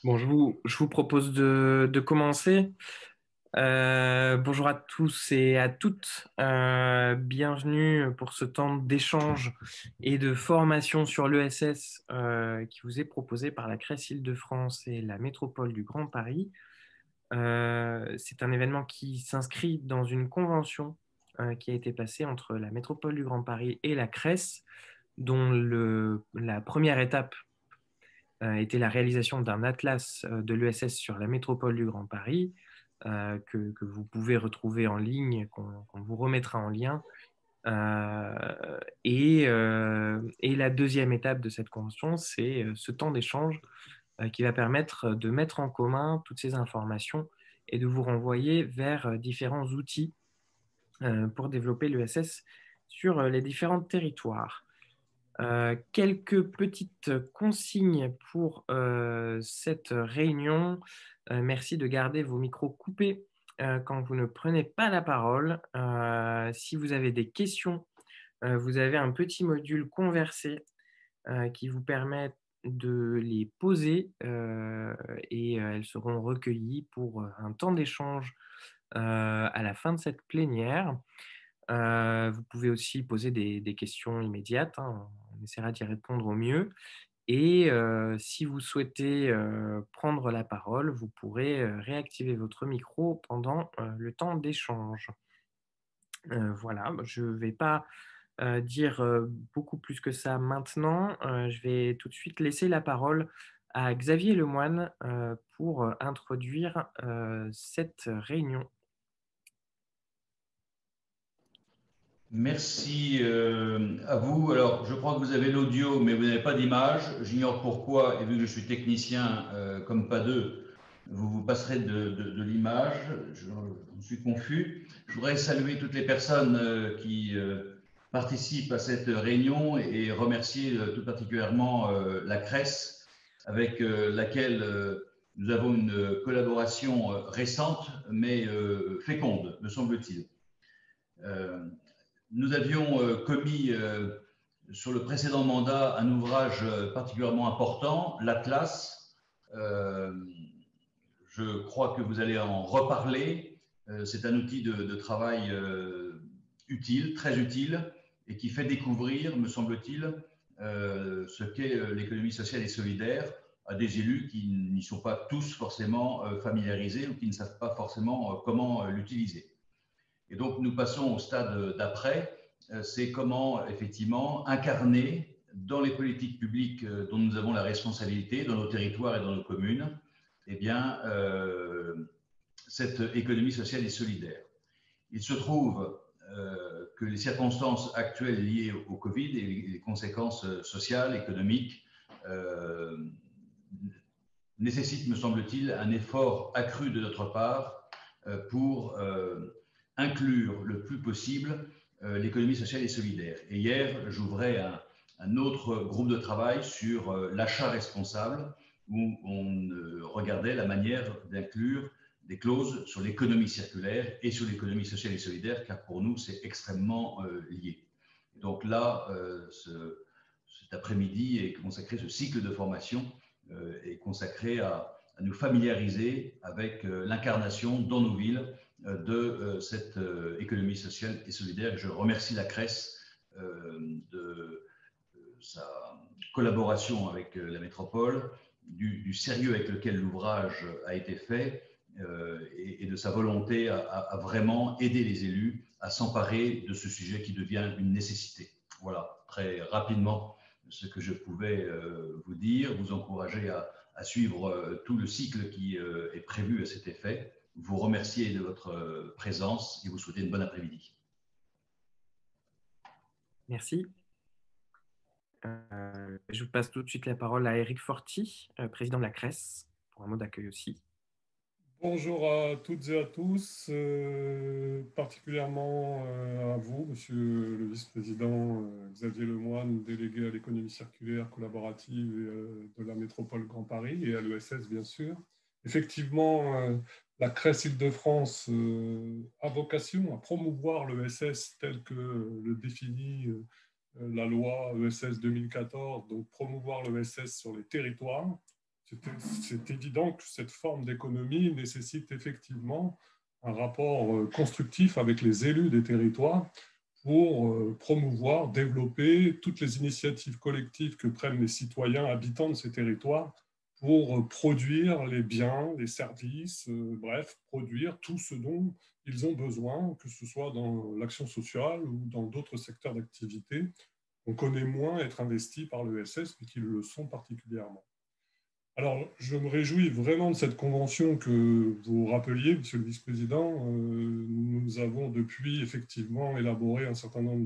Bon, je vous propose de commencer. Bonjour à tous et à toutes. Bienvenue pour ce temps d'échange et de formation sur l'ESS qui vous est proposé par la CRES Île-de-France et la métropole du Grand Paris. C'est un événement qui s'inscrit dans une convention qui a été passée entre la métropole du Grand Paris et la CRES, dont la première étape était la réalisation d'un atlas de l'ESS sur la métropole du Grand Paris, que vous pouvez retrouver en ligne, qu'on vous remettra en lien. Et la deuxième étape de cette convention, c'est ce temps d'échange qui va permettre de mettre en commun toutes ces informations et de vous renvoyer vers différents outils pour développer l'ESS sur les différents territoires. Quelques petites consignes pour cette réunion. Merci de garder vos micros coupés quand vous ne prenez pas la parole. Si vous avez des questions, vous avez un petit module conversé qui vous permet de les poser et elles seront recueillies pour un temps d'échange à la fin de cette plénière. Vous pouvez aussi poser des questions immédiates, hein. On essaiera d'y répondre au mieux. Et si vous souhaitez prendre la parole, vous pourrez réactiver votre micro pendant le temps d'échange. Voilà, je ne vais pas dire beaucoup plus que ça maintenant. Je vais tout de suite laisser la parole à Xavier Lemoine pour introduire cette réunion. Merci à vous. Alors, je crois que vous avez l'audio, mais vous n'avez pas d'image. J'ignore pourquoi, et vu que je suis technicien comme pas deux, vous vous passerez de l'image. J'en suis confus. Je voudrais saluer toutes les personnes qui participent à cette réunion et remercier tout particulièrement la CRES, avec laquelle nous avons une collaboration récente, mais féconde, me semble-t-il. Nous avions commis sur le précédent mandat un ouvrage particulièrement important, l'Atlas. Je crois que vous allez en reparler. C'est un outil de travail utile, très utile, et qui fait découvrir, me semble-t-il, ce qu'est l'économie sociale et solidaire à des élus qui n'y sont pas tous forcément familiarisés ou qui ne savent pas forcément comment l'utiliser. Et donc, nous passons au stade d'après, c'est comment, effectivement, incarner dans les politiques publiques dont nous avons la responsabilité, dans nos territoires et dans nos communes, eh bien, cette économie sociale et solidaire. Il se trouve que les circonstances actuelles liées au Covid et les conséquences sociales, économiques, nécessitent, me semble-t-il, un effort accru de notre part pour inclure le plus possible l'économie sociale et solidaire. Et hier, j'ouvrais un autre groupe de travail sur l'achat responsable, où on regardait la manière d'inclure des clauses sur l'économie circulaire et sur l'économie sociale et solidaire, car pour nous, c'est extrêmement lié. Donc là, cet après-midi est consacré, ce cycle de formation est consacré à nous familiariser avec l'incarnation dans nos villes de cette économie sociale et solidaire. Je remercie la CRES de sa collaboration avec la métropole, du sérieux avec lequel l'ouvrage a été fait et de sa volonté à vraiment aider les élus à s'emparer de ce sujet qui devient une nécessité. Voilà, très rapidement, ce que je pouvais vous dire, vous encourager à suivre tout le cycle qui est prévu à cet effet, vous remercier de votre présence et vous souhaiter une bonne après-midi. Merci. Je vous passe tout de suite la parole à Eric Forti, président de la CRES, pour un mot d'accueil aussi. Bonjour à toutes et à tous, particulièrement à vous, Monsieur le Vice-président Xavier Lemoine, délégué à l'économie circulaire collaborative de la métropole Grand Paris et à l'ESS, bien sûr. Effectivement, la CRES Île-de-France a vocation à promouvoir l'ESS tel que le définit la loi ESS 2014, donc promouvoir l'ESS sur les territoires. c'est évident que cette forme d'économie nécessite effectivement un rapport constructif avec les élus des territoires pour promouvoir, développer toutes les initiatives collectives que prennent les citoyens habitants de ces territoires pour produire les biens, les services, bref, produire tout ce dont ils ont besoin, que ce soit dans l'action sociale ou dans d'autres secteurs d'activité. On connaît moins être investi par l'ESS, mais qu'ils le sont particulièrement. Alors, je me réjouis vraiment de cette convention que vous rappeliez, Monsieur le Vice-président. Nous avons depuis effectivement élaboré un certain nombre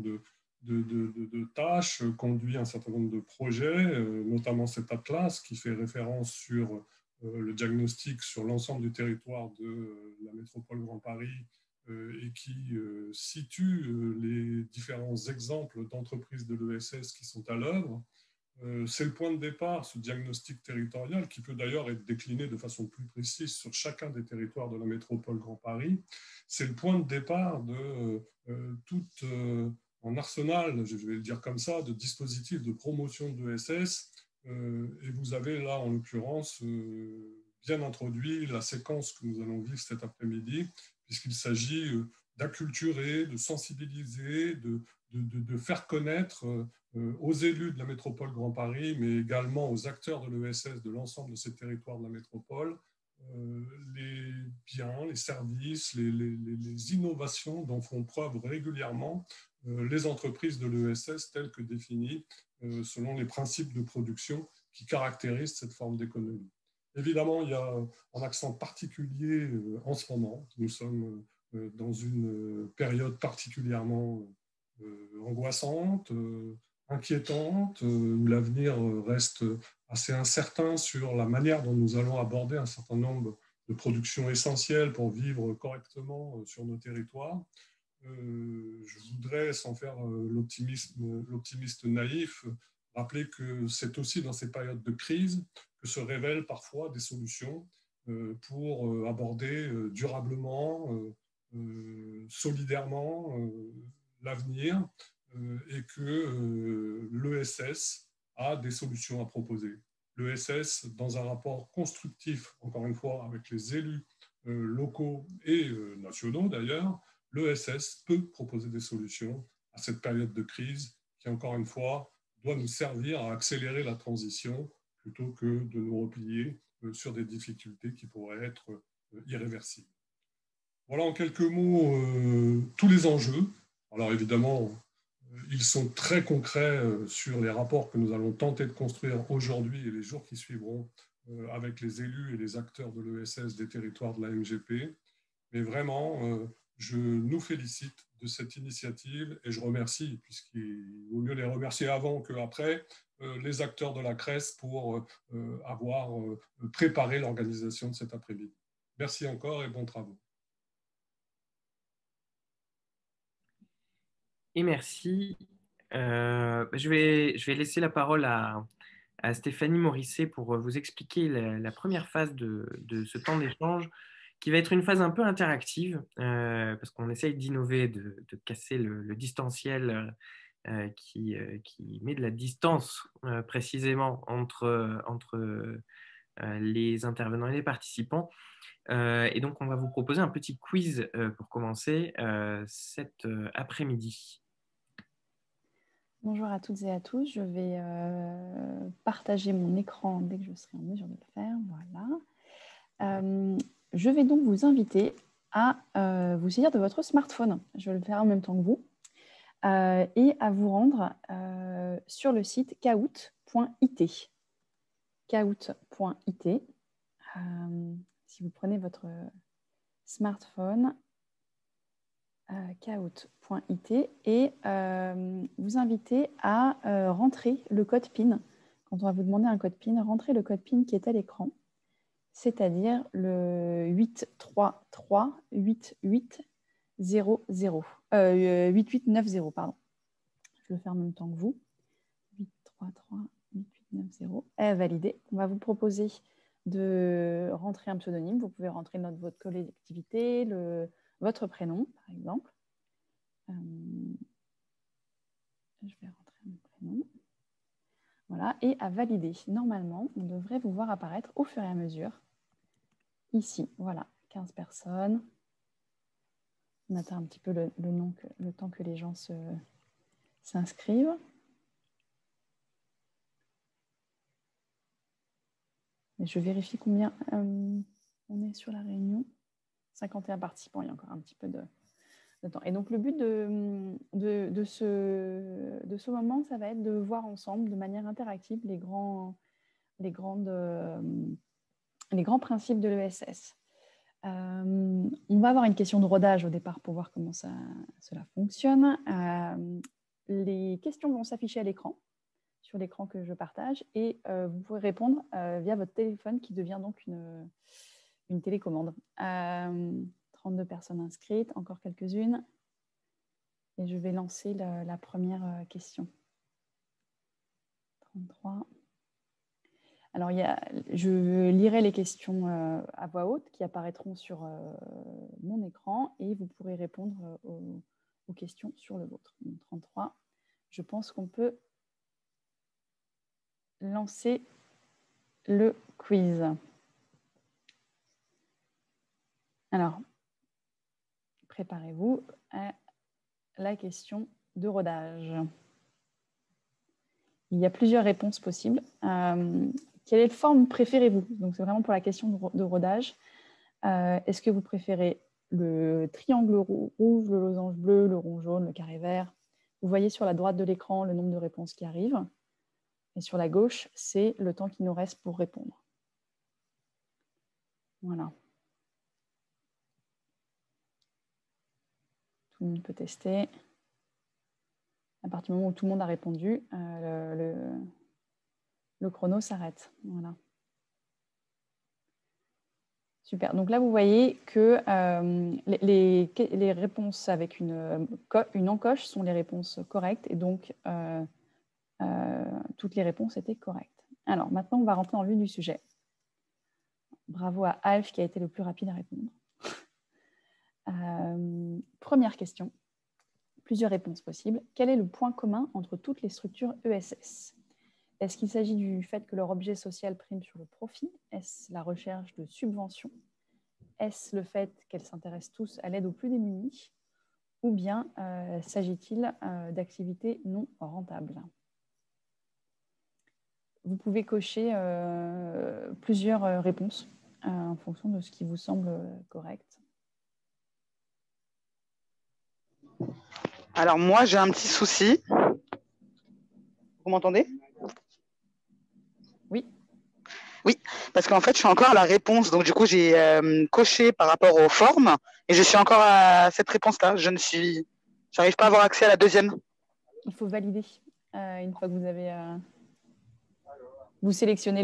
de tâches, conduit un certain nombre de projets, notamment cet atlas qui fait référence sur le diagnostic sur l'ensemble du territoire de la métropole Grand Paris et qui situe les différents exemples d'entreprises de l'ESS qui sont à l'œuvre. C'est le point de départ, ce diagnostic territorial, qui peut d'ailleurs être décliné de façon plus précise sur chacun des territoires de la métropole Grand Paris. C'est le point de départ de tout un arsenal, je vais le dire comme ça, de dispositifs de promotion de l'ESS. Et vous avez là, en l'occurrence, bien introduit la séquence que nous allons vivre cet après-midi, puisqu'il s'agit d'acculturer, de sensibiliser, de faire connaître aux élus de la métropole Grand Paris, mais également aux acteurs de l'ESS de l'ensemble de ces territoires de la métropole, les biens, les services, les innovations dont font preuve régulièrement les entreprises de l'ESS telles que définies selon les principes de production qui caractérisent cette forme d'économie. Évidemment, il y a un accent particulier en ce moment. Nous sommes dans une période particulièrement angoissante, inquiétante, où l'avenir reste assez incertain sur la manière dont nous allons aborder un certain nombre de productions essentielles pour vivre correctement sur nos territoires. Je voudrais, sans faire l'optimiste naïf, rappeler que c'est aussi dans ces périodes de crise que se révèlent parfois des solutions pour aborder durablement, solidairement l'avenir et que l'ESS a des solutions à proposer. L'ESS, dans un rapport constructif, encore une fois, avec les élus locaux et nationaux d'ailleurs, l'ESS peut proposer des solutions à cette période de crise qui, encore une fois, doit nous servir à accélérer la transition plutôt que de nous replier sur des difficultés qui pourraient être irréversibles. Voilà en quelques mots tous les enjeux. Alors évidemment, ils sont très concrets sur les rapports que nous allons tenter de construire aujourd'hui et les jours qui suivront avec les élus et les acteurs de l'ESS des territoires de la MGP. Mais vraiment, je nous félicite de cette initiative et je remercie, puisqu'il vaut mieux les remercier avant qu'après, les acteurs de la CRES pour avoir préparé l'organisation de cet après-midi. Merci encore et bons travaux. Et merci. Je vais laisser la parole à Stéphanie Morisset pour vous expliquer la première phase de ce temps d'échange, qui va être une phase un peu interactive, parce qu'on essaye d'innover, de casser le distanciel qui met de la distance précisément entre les intervenants et les participants. Et donc, on va vous proposer un petit quiz pour commencer cet après-midi. Bonjour à toutes et à tous. Je vais partager mon écran dès que je serai en mesure de le faire. Voilà. Je vais donc vous inviter à vous saisir de votre smartphone. Je vais le faire en même temps que vous. Et à vous rendre sur le site kahoot.it. Kahoot.it. Si vous prenez votre smartphone, kahoot.it et vous invitez à rentrer le code PIN. Quand on va vous demander un code PIN, rentrez le code PIN qui est à l'écran, c'est-à-dire le 8890, pardon. Je le fais en même temps que vous. 833-8890. Validé. On va vous proposer de rentrer un pseudonyme. Vous pouvez rentrer votre collectivité, votre prénom, par exemple. Je vais rentrer mon prénom. Voilà, et à valider. Normalement, on devrait vous voir apparaître au fur et à mesure. Ici, voilà, 15 personnes. On attend un petit peu le temps que les gens s'inscrivent. Et je vérifie combien on est sur la réunion. 51 participants, il y a encore un petit peu de temps. Et donc, le but de ce moment, ça va être de voir ensemble, de manière interactive, les grands principes de l'ESS. On va avoir une question de rodage au départ pour voir comment cela fonctionne. Les questions vont s'afficher à l'écran, sur l'écran que je partage, et vous pouvez répondre via votre téléphone qui devient donc une télécommande. 32 personnes inscrites, encore quelques-unes. Et je vais lancer la première question. 33. Alors, je lirai les questions à voix haute qui apparaîtront sur mon écran et vous pourrez répondre aux questions sur le vôtre. Donc, 33. Je pense qu'on peut lancer le quiz. Alors, préparez-vous à la question de rodage. Il y a plusieurs réponses possibles. Quelle forme préférez-vous? Donc, c'est vraiment pour la question de rodage. Est-ce que vous préférez le triangle rouge, le losange bleu, le rond jaune, le carré vert? Vous voyez sur la droite de l'écran le nombre de réponses qui arrivent. Et sur la gauche, c'est le temps qui nous reste pour répondre. Voilà. Tout le monde peut tester. À partir du moment où tout le monde a répondu, le chrono s'arrête. Voilà. Super. Donc là, vous voyez que les réponses avec une encoche sont les réponses correctes. Et donc, toutes les réponses étaient correctes. Alors, maintenant, on va rentrer dans le vif du sujet. Bravo à Alf qui a été le plus rapide à répondre. Première question. Plusieurs réponses possibles. Quel est le point commun entre toutes les structures ESS? Est-ce qu'il s'agit du fait que leur objet social prime sur le profit? Est-ce la recherche de subventions? Est-ce le fait qu'elles s'intéressent tous à l'aide aux plus démunis? Ou bien s'agit-il d'activités non rentables? Vous pouvez cocher plusieurs réponses en fonction de ce qui vous semble correct. Alors moi, j'ai un petit souci. Vous m'entendez? Oui. Oui, parce qu'en fait, je suis encore à la réponse. Donc, du coup, j'ai coché par rapport aux formes et je suis encore à cette réponse-là. Je n'arrive pas à avoir accès à la deuxième. Il faut valider une fois que vous avez... Vous sélectionnez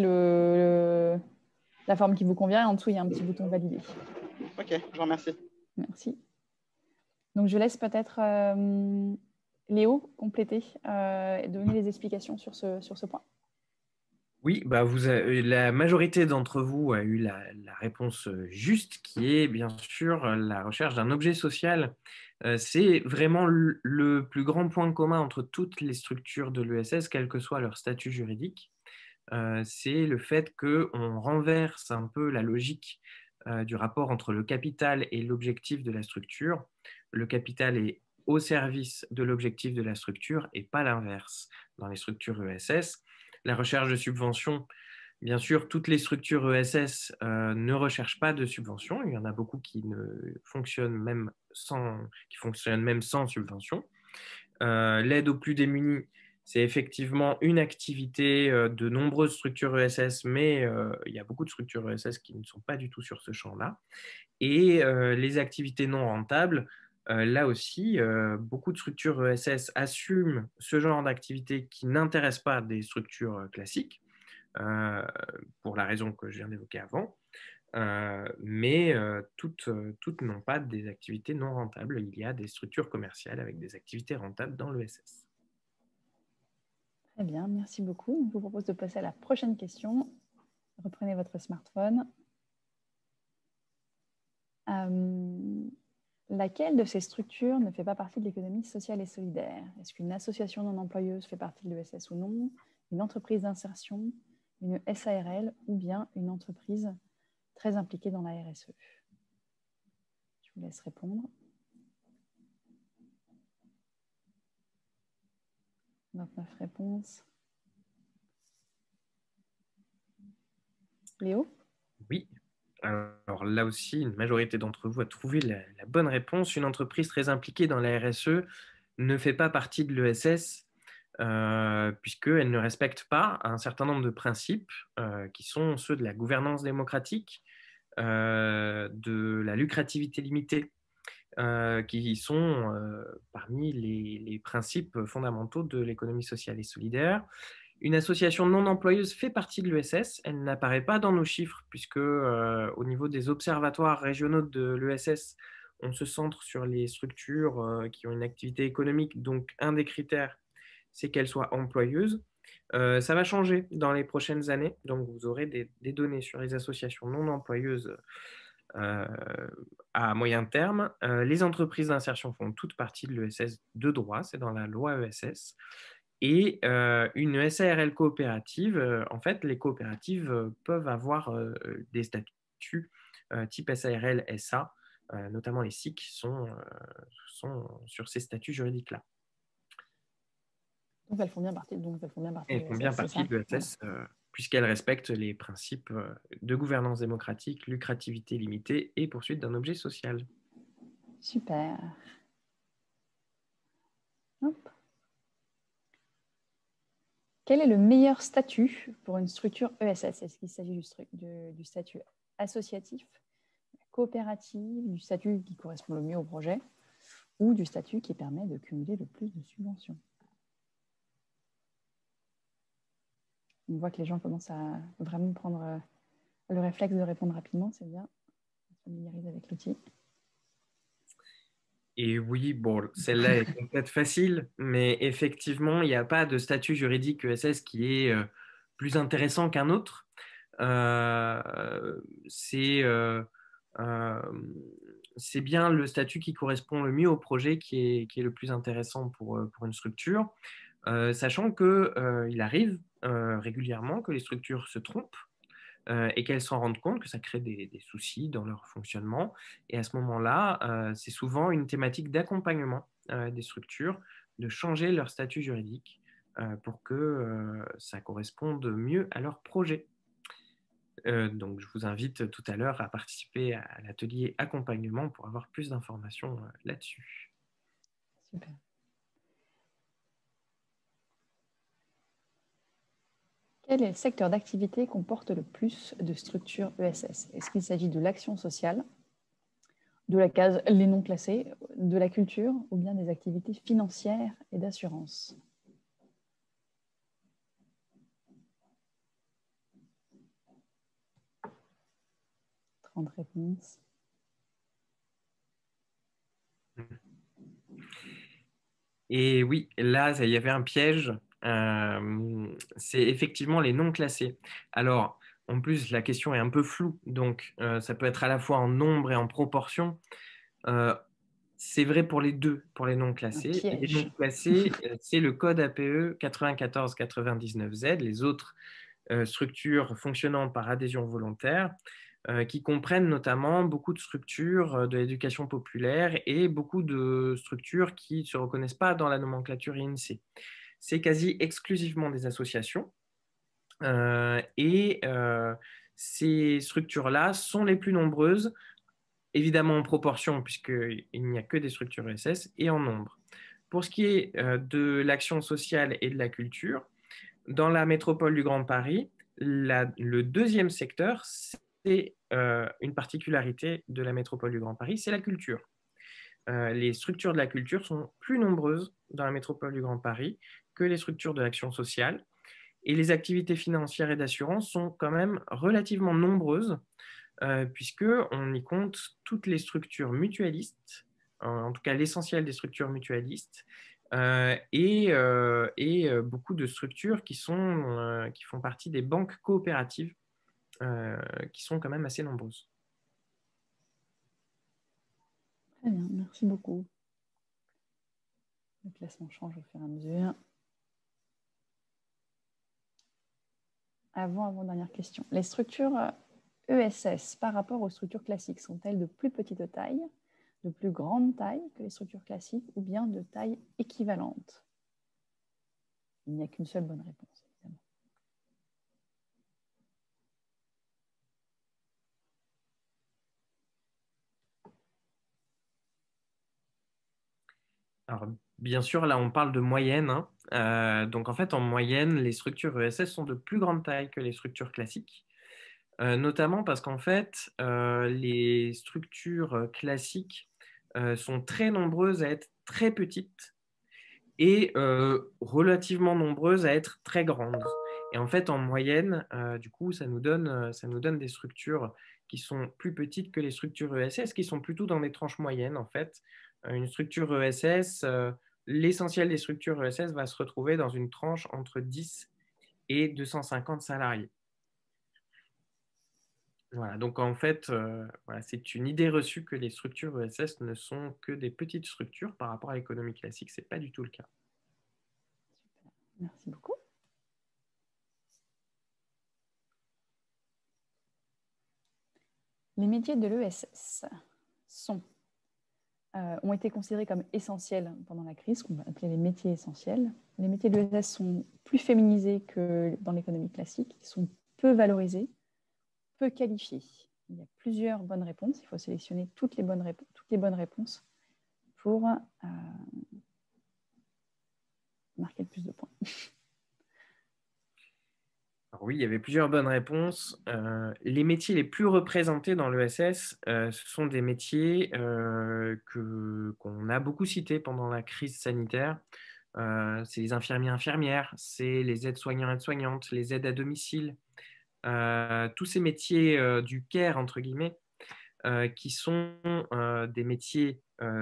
la forme qui vous convient et en dessous, il y a un petit bouton valider. Ok, je vous remercie. Merci. Donc, je laisse peut-être Léo compléter et donner les explications sur ce point. Oui, bah la majorité d'entre vous a eu la réponse juste, qui est bien sûr la recherche d'un objet social. C'est vraiment le plus grand point commun entre toutes les structures de l'ESS, quel que soit leur statut juridique. C'est le fait qu'on renverse un peu la logique du rapport entre le capital et l'objectif de la structure. Le capital est au service de l'objectif de la structure et pas l'inverse. Dans les structures ESS, la recherche de subventions, bien sûr, toutes les structures ESS ne recherchent pas de subventions. Il y en a beaucoup qui fonctionnent même sans subvention. L'aide aux plus démunis, c'est effectivement une activité de nombreuses structures ESS, mais il y a beaucoup de structures ESS qui ne sont pas du tout sur ce champ-là. Et les activités non rentables, là aussi, beaucoup de structures ESS assument ce genre d'activité qui n'intéresse pas des structures classiques, pour la raison que je viens d'évoquer avant. Mais toutes n'ont pas des activités non rentables. Il y a des structures commerciales avec des activités rentables dans l'ESS. Très bien, merci beaucoup. Je vous propose de passer à la prochaine question. Reprenez votre smartphone. Laquelle de ces structures ne fait pas partie de l'économie sociale et solidaire? Est-ce qu'une association non employeuse fait partie de l'ESS ou non? une entreprise d'insertion, une SARL ou bien une entreprise très impliquée dans la RSE? Je vous laisse répondre. 29 réponses. Léo? Oui. Alors là aussi, une majorité d'entre vous a trouvé la bonne réponse. Une entreprise très impliquée dans la RSE ne fait pas partie de l'ESS puisqu'elle ne respecte pas un certain nombre de principes qui sont ceux de la gouvernance démocratique, de la lucrativité limitée, qui sont parmi les principes fondamentaux de l'économie sociale et solidaire. Une association non employeuse fait partie de l'ESS. Elle n'apparaît pas dans nos chiffres puisque au niveau des observatoires régionaux de l'ESS, on se centre sur les structures qui ont une activité économique. Donc, un des critères, c'est qu'elles soient employeuses. Ça va changer dans les prochaines années. Donc, vous aurez des données sur les associations non employeuses à moyen terme. Les entreprises d'insertion font toute partie de l'ESS de droit. C'est dans la loi ESS. Et une SARL coopérative, en fait, les coopératives peuvent avoir des statuts type SARL, SA, notamment les SIC sont sur ces statuts juridiques-là. Donc elles font bien partie, Et elles font bien partie de l'ESS puisqu'elles respectent les principes de gouvernance démocratique, lucrativité limitée et poursuite d'un objet social. Super. Hop. Quel est le meilleur statut pour une structure ESS? Est-ce qu'il s'agit du statut associatif, coopératif, du statut qui correspond le mieux au projet ou du statut qui permet de cumuler le plus de subventions? On voit que les gens commencent à vraiment prendre le réflexe de répondre rapidement, c'est bien. On se familiarise avec l'outil. Et oui, bon, celle-là est peut-être facile, mais effectivement, il n'y a pas de statut juridique ESS qui est plus intéressant qu'un autre. C'est bien le statut qui correspond le mieux au projet qui est le plus intéressant pour une structure, sachant qu'il arrive régulièrement que les structures se trompent et qu'elles s'en rendent compte que ça crée des soucis dans leur fonctionnement. Et à ce moment-là, c'est souvent une thématique d'accompagnement des structures, de changer leur statut juridique pour que ça corresponde mieux à leur projet. Donc, je vous invite tout à l'heure à participer à l'atelier accompagnement pour avoir plus d'informations là-dessus. Super. Quel est le secteur d'activité comporte le plus de structures ESS? Est-ce qu'il s'agit de l'action sociale, de la case les non classés, de la culture ou bien des activités financières et d'assurance? Grande réponse. Et oui, là, il y avait un piège. C'est effectivement les non classés. Alors, en plus, la question est un peu floue, donc ça peut être à la fois en nombre et en proportion. C'est vrai pour les deux, pour les non classés. Les non classés, c'est le code APE 9499Z, les autres structures fonctionnant par adhésion volontaire, qui comprennent notamment beaucoup de structures de l'éducation populaire et beaucoup de structures qui ne se reconnaissent pas dans la nomenclature INSEE. C'est quasi exclusivement des associations et ces structures-là sont les plus nombreuses, évidemment en proportion puisqu'il n'y a que des structures ESS, et en nombre. Pour ce qui est de l'action sociale et de la culture, dans la métropole du Grand Paris, le deuxième secteur, c'est une particularité de la métropole du Grand Paris, c'est la culture. Les structures de la culture sont plus nombreuses dans la métropole du Grand Paris que les structures de l'action sociale. Et les activités financières et d'assurance sont quand même relativement nombreuses, puisqu'on y compte toutes les structures mutualistes, en tout cas l'essentiel des structures mutualistes, et beaucoup de structures qui font partie des banques coopératives, qui sont quand même assez nombreuses. Très bien, merci beaucoup. Le classement change au fur et à mesure. avant-dernière question. Les structures ESS par rapport aux structures classiques sont-elles de plus petite taille, de plus grande taille que les structures classiques ou bien de taille équivalente? Il n'y a qu'une seule bonne réponse, évidemment. Alors, bien sûr, là, on parle de moyenne, hein. Donc, en fait, en moyenne, les structures ESS sont de plus grande taille que les structures classiques, notamment parce qu'en fait, les structures classiques sont très nombreuses à être très petites et relativement nombreuses à être très grandes. Et en fait, en moyenne, du coup, ça nous donne des structures qui sont plus petites que les structures ESS, qui sont plutôt dans des tranches moyennes, en fait. Une structure ESS, l'essentiel des structures ESS va se retrouver dans une tranche entre 10 et 250 salariés. Voilà, donc en fait, voilà, c'est une idée reçue que les structures ESS ne sont que des petites structures par rapport à l'économie classique. Ce n'est pas du tout le cas. Super. Merci beaucoup. Les métiers de l'ESS ont été considérés comme essentiels pendant la crise, qu'on va appeler les métiers essentiels. Les métiers de l'ESS sont plus féminisés que dans l'économie classique, ils sont peu valorisés, peu qualifiés. Il y a plusieurs bonnes réponses, il faut sélectionner toutes les bonnes réponses pour marquer le plus de points. Alors oui, il y avait plusieurs bonnes réponses. Les métiers les plus représentés dans l'ESS, ce sont des métiers qu'on a beaucoup cités pendant la crise sanitaire. C'est les infirmiers, infirmières, c'est les aides-soignants, aides-soignantes, les aides à domicile, tous ces métiers du care, entre guillemets, qui sont des métiers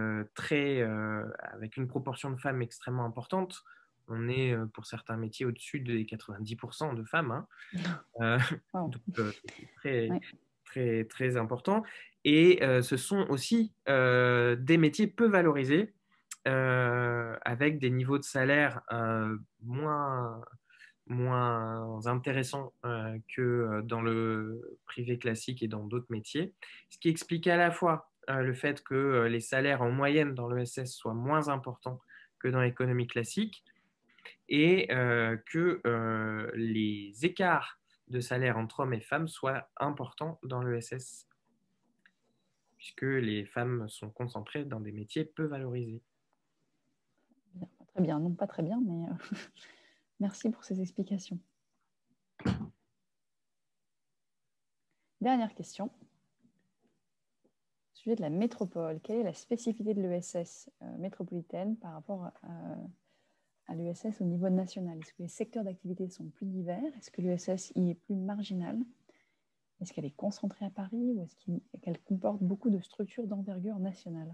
avec une proportion de femmes extrêmement importante. On est pour certains métiers au-dessus des 90% de femmes, hein. Wow. Donc, c'est très, Ouais. très, très important. Et ce sont aussi des métiers peu valorisés, avec des niveaux de salaire moins intéressants que dans le privé classique et dans d'autres métiers. Ce qui explique à la fois le fait que les salaires en moyenne dans l'ESS soient moins importants que dans l'économie classique, et que les écarts de salaire entre hommes et femmes soient importants dans l'ESS, puisque les femmes sont concentrées dans des métiers peu valorisés. Bien, pas très bien, non pas très bien, mais merci pour ces explications. Dernière question. Sujet de la métropole. Quelle est la spécificité de l'ESS métropolitaine par rapport à l'ESS au niveau national? Est-ce que les secteurs d'activité sont plus divers? Est-ce que l'ESS y est plus marginale? Est-ce qu'elle est concentrée à Paris ou est-ce qu'elle comporte beaucoup de structures d'envergure nationale?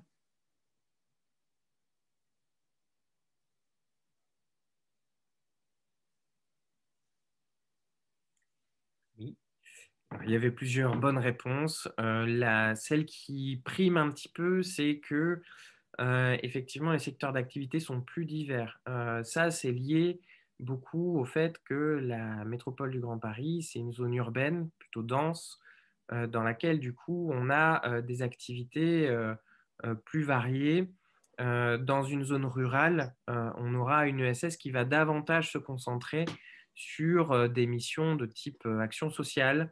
Oui. Il y avait plusieurs bonnes réponses. Celle qui prime un petit peu, c'est que effectivement, les secteurs d'activité sont plus divers. Ça, c'est lié beaucoup au fait que la métropole du Grand Paris, c'est une zone urbaine plutôt dense, dans laquelle, du coup, on a des activités plus variées. Dans une zone rurale, on aura une ESS qui va davantage se concentrer sur des missions de type action sociale,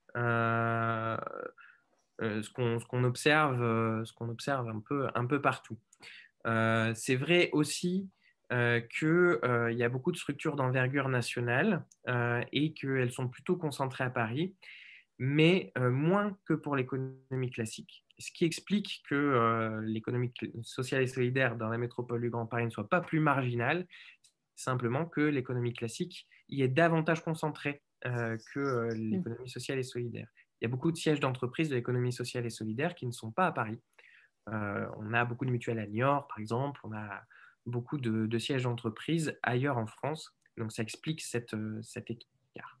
ce qu'on observe un peu partout. C'est vrai aussi qu'il y a beaucoup de structures d'envergure nationale et qu'elles sont plutôt concentrées à Paris, mais moins que pour l'économie classique. Ce qui explique que l'économie sociale et solidaire dans la métropole du Grand Paris ne soit pas plus marginale, simplement que l'économie classique y est davantage concentrée que l'économie sociale et solidaire. Il y a beaucoup de sièges d'entreprises de l'économie sociale et solidaire qui ne sont pas à Paris. On a beaucoup de mutuelles à Niort, par exemple. On a beaucoup de sièges d'entreprises ailleurs en France. Donc, ça explique cet écart.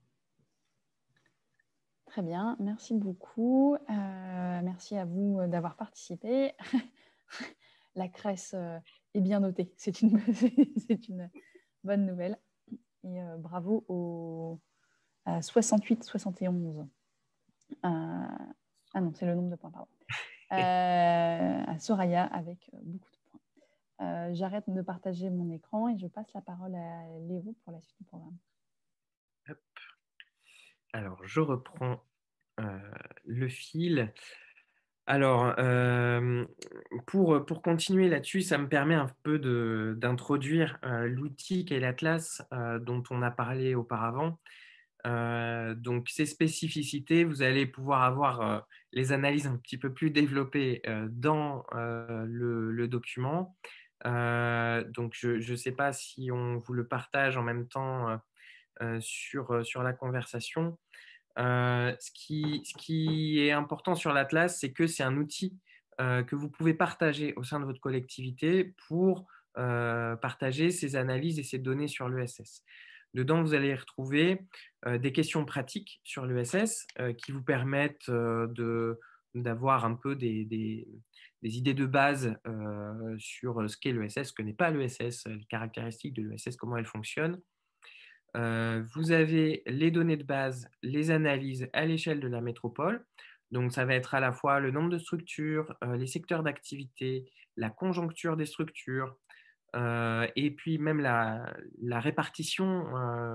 Très bien, merci beaucoup. Merci à vous d'avoir participé. La Cresse est bien notée. C'est une bonne nouvelle. Et bravo 68, 71. Ah non, c'est le nombre de points, pardon. À Soraya avec beaucoup de points. J'arrête de partager mon écran et je passe la parole à Léo pour la suite du programme. Hop. Alors, je reprends le fil. Alors, pour continuer là-dessus, ça me permet un peu d'introduire l'outil qu'est l'Atlas dont on a parlé auparavant. Donc, ces spécificités, vous allez pouvoir avoir les analyses un petit peu plus développées dans le document. Donc, je ne sais pas si on vous le partage en même temps sur la conversation. Ce qui est important sur l'Atlas, c'est que c'est un outil que vous pouvez partager au sein de votre collectivité pour partager ces analyses et ces données sur l'ESS. Dedans, vous allez retrouver des questions pratiques sur l'ESS qui vous permettent d'avoir un peu des idées de base sur ce qu'est l'ESS, ce que n'est pas l'ESS, les caractéristiques de l'ESS, comment elle fonctionne. Vous avez les données de base, les analyses à l'échelle de la métropole. Donc, ça va être à la fois le nombre de structures, les secteurs d'activité, la conjoncture des structures, et puis même la répartition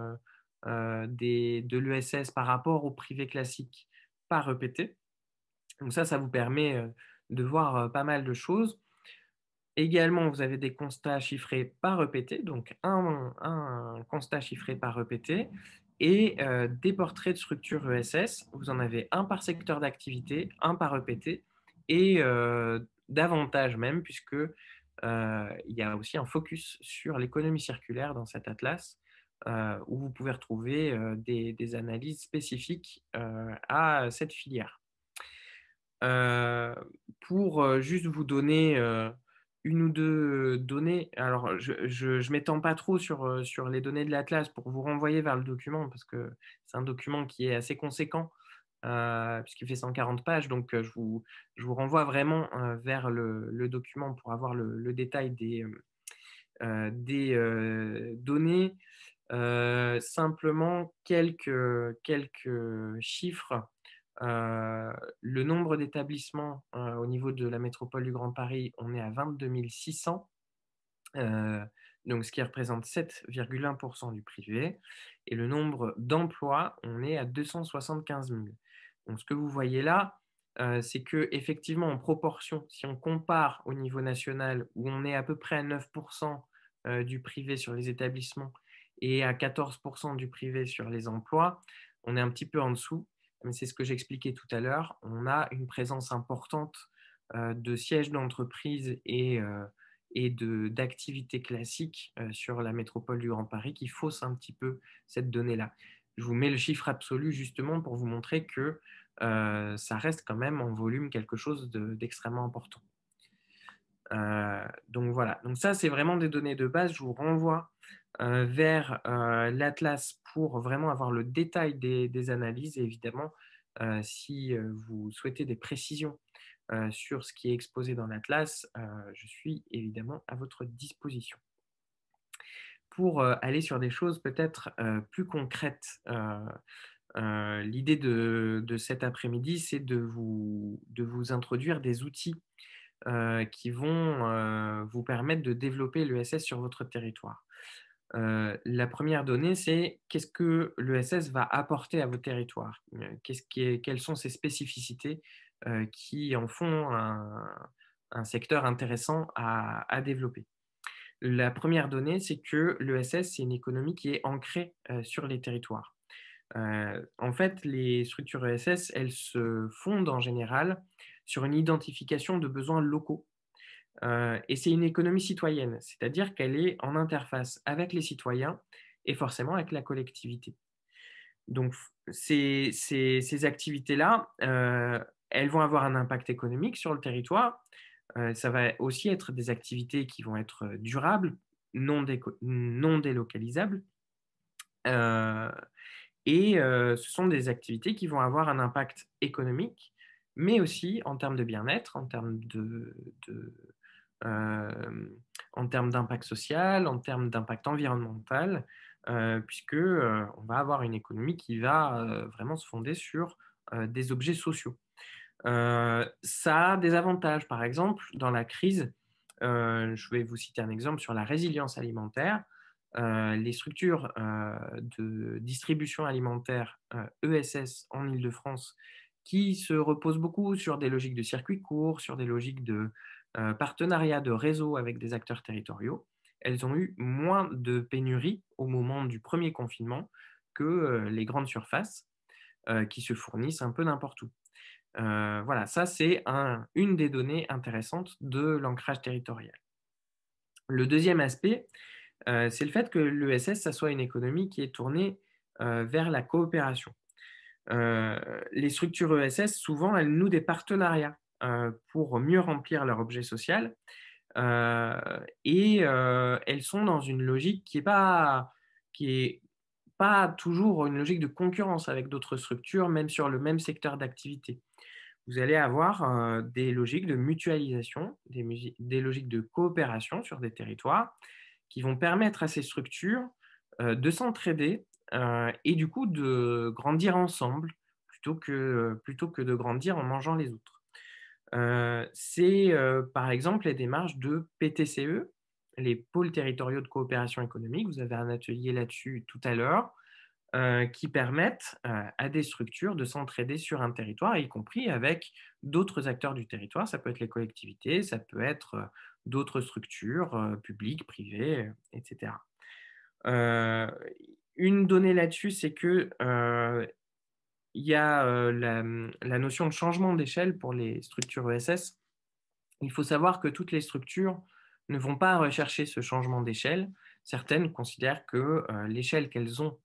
de l'ESS par rapport au privé classique par EPT. Donc ça vous permet de voir pas mal de choses. Également, vous avez des constats chiffrés par EPT, donc un constat chiffré par EPT, et des portraits de structure ESS. Vous en avez un par secteur d'activité, un par EPT, et davantage même, puisque il y a aussi un focus sur l'économie circulaire dans cet atlas, où vous pouvez retrouver des analyses spécifiques à cette filière. Pour juste vous donner une ou deux données, alors je ne m'étends pas trop sur les données de l'Atlas pour vous renvoyer vers le document, parce que c'est un document qui est assez conséquent, puisqu'il fait 140 pages, donc je vous renvoie vraiment vers le document pour avoir le détail des données. Simplement quelques chiffres. Le nombre d'établissements au niveau de la métropole du Grand Paris, on est à 22 600, donc ce qui représente 7,1% du privé. Et le nombre d'emplois, on est à 275 000. Donc ce que vous voyez là, c'est qu'effectivement, en proportion, si on compare au niveau national, où on est à peu près à 9% du privé sur les établissements et à 14% du privé sur les emplois, on est un petit peu en dessous. Mais c'est ce que j'expliquais tout à l'heure. On a une présence importante de sièges d'entreprises et d'activités classiques sur la métropole du Grand Paris qui faussent un petit peu cette donnée-là. Je vous mets le chiffre absolu justement pour vous montrer que ça reste quand même en volume quelque chose d'extrêmement important. Donc voilà, donc ça c'est vraiment des données de base. Je vous renvoie vers l'Atlas pour vraiment avoir le détail des analyses. Et évidemment, si vous souhaitez des précisions sur ce qui est exposé dans l'Atlas, je suis évidemment à votre disposition. Pour aller sur des choses peut-être plus concrètes, l'idée de cet après-midi, c'est de vous introduire des outils qui vont vous permettre de développer l'ESS sur votre territoire. La première donnée, c'est qu'est-ce que l'ESS va apporter à vos territoires, quelles sont ses spécificités qui en font un secteur intéressant à développer. La première donnée, c'est que l'ESS, c'est une économie qui est ancrée sur les territoires. En fait, les structures ESS, elles se fondent en général sur une identification de besoins locaux. Et c'est une économie citoyenne, c'est-à-dire qu'elle est en interface avec les citoyens et forcément avec la collectivité. Donc, ces activités-là, elles vont avoir un impact économique sur le territoire. Ça va aussi être des activités qui vont être durables, non délocalisables. Ce sont des activités qui vont avoir un impact économique, mais aussi en termes de bien-être, en termes d'impact social, en termes d'impact environnemental. puisque on va avoir une économie qui va vraiment se fonder sur des objets sociaux. Ça a des avantages. Par exemple, dans la crise, je vais vous citer un exemple sur la résilience alimentaire. Les structures de distribution alimentaire ESS en Île-de-France, qui se reposent beaucoup sur des logiques de circuits courts, sur des logiques de partenariat, de réseau avec des acteurs territoriaux, elles ont eu moins de pénuries au moment du premier confinement que les grandes surfaces qui se fournissent un peu n'importe où. Voilà, ça c'est une des données intéressantes de l'ancrage territorial. Le deuxième aspect, c'est le fait que l'ESS, ça soit une économie qui est tournée vers la coopération. Les structures ESS, souvent, elles nouent des partenariats pour mieux remplir leur objet social. Et elles sont dans une logique qui est pas toujours une logique de concurrence avec d'autres structures, même sur le même secteur d'activité. Vous allez avoir des logiques de mutualisation, des logiques de coopération sur des territoires qui vont permettre à ces structures de s'entraider et du coup de grandir ensemble plutôt que de grandir en mangeant les autres. C'est par exemple les démarches de PTCE, les pôles territoriaux de coopération économique. Vous avez un atelier là-dessus tout à l'heure. Qui permettent à des structures de s'entraider sur un territoire, y compris avec d'autres acteurs du territoire. Ça peut être les collectivités, ça peut être d'autres structures publiques, privées, etc. Une donnée là-dessus, c'est que il y a la notion de changement d'échelle pour les structures ESS. Il faut savoir que toutes les structures ne vont pas rechercher ce changement d'échelle. Certaines considèrent que l'échelle qu'elles ont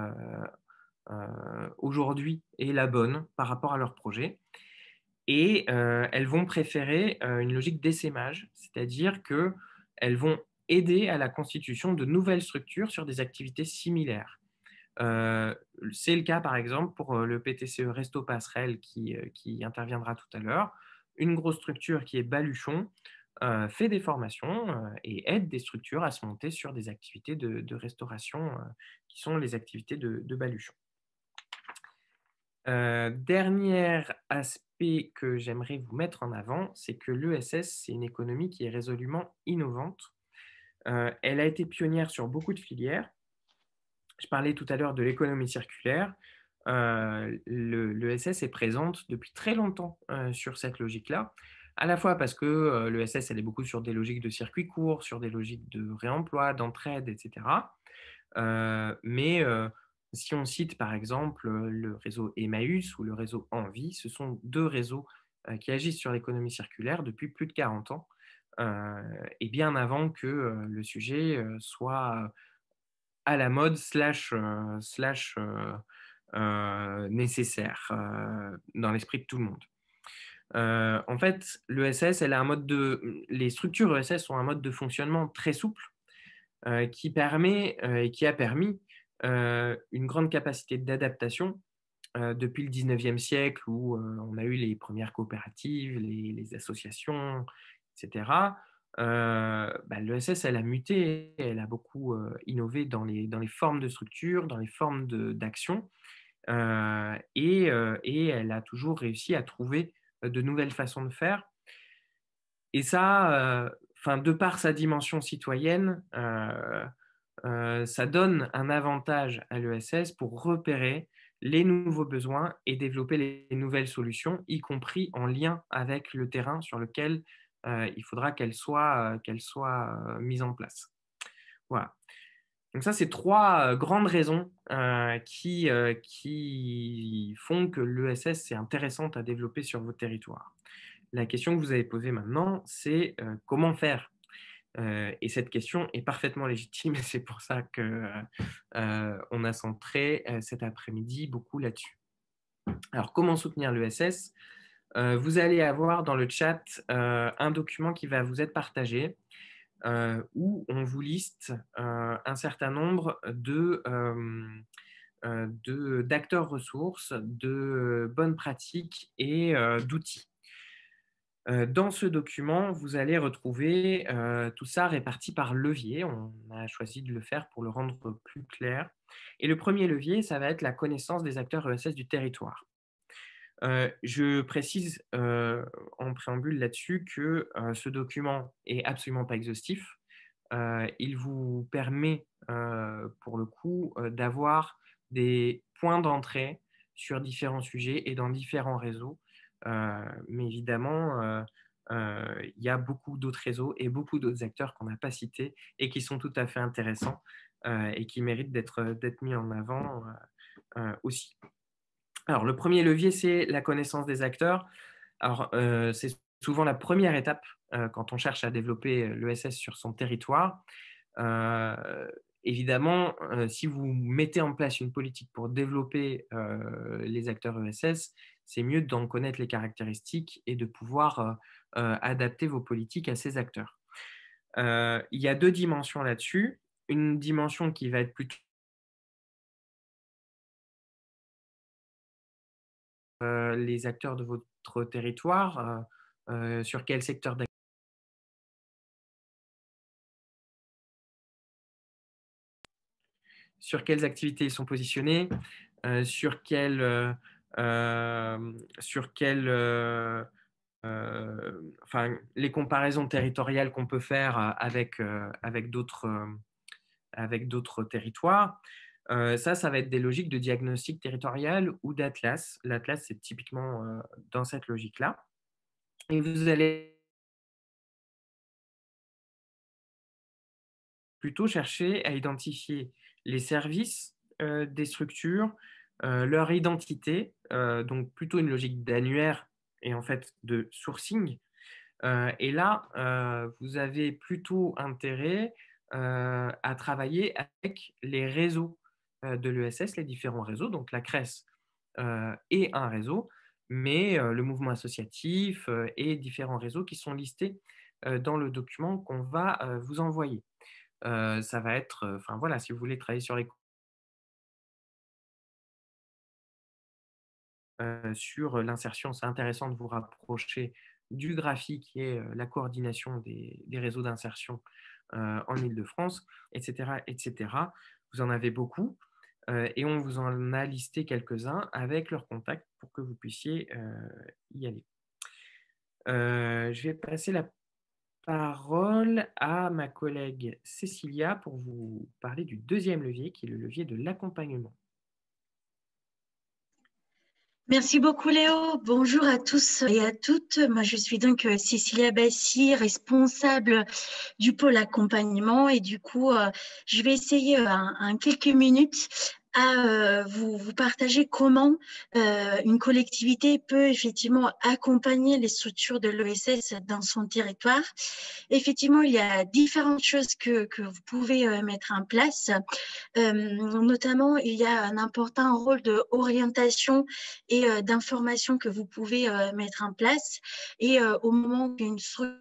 aujourd'hui est la bonne par rapport à leur projet. Et elles vont préférer une logique d'essaimage, c'est-à-dire qu'elles vont aider à la constitution de nouvelles structures sur des activités similaires. C'est le cas, par exemple, pour le PTCE Resto Passerelle qui interviendra tout à l'heure. Une grosse structure qui est Baluchon fait des formations et aide des structures à se monter sur des activités de restauration qui sont les activités de Baluchon. Dernier aspect que j'aimerais vous mettre en avant, c'est que l'ESS, c'est une économie qui est résolument innovante. Elle a été pionnière sur beaucoup de filières. Je parlais tout à l'heure de l'économie circulaire. L'ESS est présente depuis très longtemps sur cette logique-là, à la fois parce que l'ESS, elle est beaucoup sur des logiques de circuits courts, sur des logiques de réemploi, d'entraide, etc. Mais si on cite par exemple le réseau Emmaüs ou le réseau Envie, ce sont deux réseaux qui agissent sur l'économie circulaire depuis plus de 40 ans, et bien avant que le sujet soit à la mode nécessaire dans l'esprit de tout le monde. En fait, l'ESS, les structures ESS ont un mode de fonctionnement très souple qui permet et qui a permis une grande capacité d'adaptation depuis le 19e siècle où on a eu les premières coopératives, les associations, etc. L'ESS, elle a muté, elle a beaucoup innové dans les formes de structure, dans les formes d'action, et elle a toujours réussi à trouver de nouvelles façons de faire. Et ça, de par sa dimension citoyenne, ça donne un avantage à l'ESS pour repérer les nouveaux besoins et développer les nouvelles solutions, y compris en lien avec le terrain sur lequel il faudra qu'elles soient mises en place. Voilà. Donc ça, c'est trois grandes raisons qui font que l'ESS est intéressante à développer sur votre territoire. La question que vous avez posée maintenant, c'est comment faire ? Et cette question est parfaitement légitime et c'est pour ça qu'on a centré cet après-midi beaucoup là-dessus. Alors, comment soutenir l'ESS ? Vous allez avoir dans le chat un document qui va vous être partagé où on vous liste un certain nombre d'acteurs ressources, de bonnes pratiques et d'outils. Dans ce document, vous allez retrouver tout ça réparti par levier. On a choisi de le faire pour le rendre plus clair. Et le premier levier, ça va être la connaissance des acteurs ESS du territoire. Je précise en préambule là-dessus que ce document est absolument pas exhaustif. Il vous permet, pour le coup, d'avoir des points d'entrée sur différents sujets et dans différents réseaux. Mais évidemment, il y a beaucoup d'autres réseaux et beaucoup d'autres acteurs qu'on n'a pas cités et qui sont tout à fait intéressants et qui méritent d'être mis en avant aussi. Alors, le premier levier, c'est la connaissance des acteurs. Alors, c'est souvent la première étape quand on cherche à développer l'ESS sur son territoire. Évidemment, si vous mettez en place une politique pour développer les acteurs ESS, c'est mieux d'en connaître les caractéristiques et de pouvoir adapter vos politiques à ces acteurs. Il y a deux dimensions là-dessus. Une dimension qui va être plutôt les acteurs de votre territoire, sur quel secteur d'activité, sur quelles activités ils sont positionnés, sur quelles enfin, les comparaisons territoriales qu'on peut faire avec d'autres territoires. Ça va être des logiques de diagnostic territorial ou d'atlas. L'atlas, c'est typiquement dans cette logique-là. Et vous allez plutôt chercher à identifier les services des structures, leur identité, donc plutôt une logique d'annuaire et en fait de sourcing. Et là, vous avez plutôt intérêt à travailler avec les réseaux de l'ESS, les différents réseaux. Donc la CRES est un réseau, mais le mouvement associatif et différents réseaux qui sont listés dans le document qu'on va vous envoyer. Ça va être, enfin voilà, si vous voulez travailler sur l'insertion, c'est intéressant de vous rapprocher du GRAFI, qui est la coordination des réseaux d'insertion en Île-de-France, etc., etc. Vous en avez beaucoup et on vous en a listé quelques-uns avec leurs contacts pour que vous puissiez y aller. Je vais passer la parole à ma collègue Cécilia pour vous parler du deuxième levier, qui est le levier de l'accompagnement. Merci beaucoup Léo. Bonjour à tous et à toutes. Moi, je suis donc Cécilia Bassi, responsable du pôle accompagnement et du coup, je vais essayer en quelques minutes à vous partager comment une collectivité peut effectivement accompagner les structures de l'ESS dans son territoire. Effectivement, il y a différentes choses que vous pouvez mettre en place. Notamment, il y a un important rôle d'orientation et d'information que vous pouvez mettre en place. Et au moment où une structure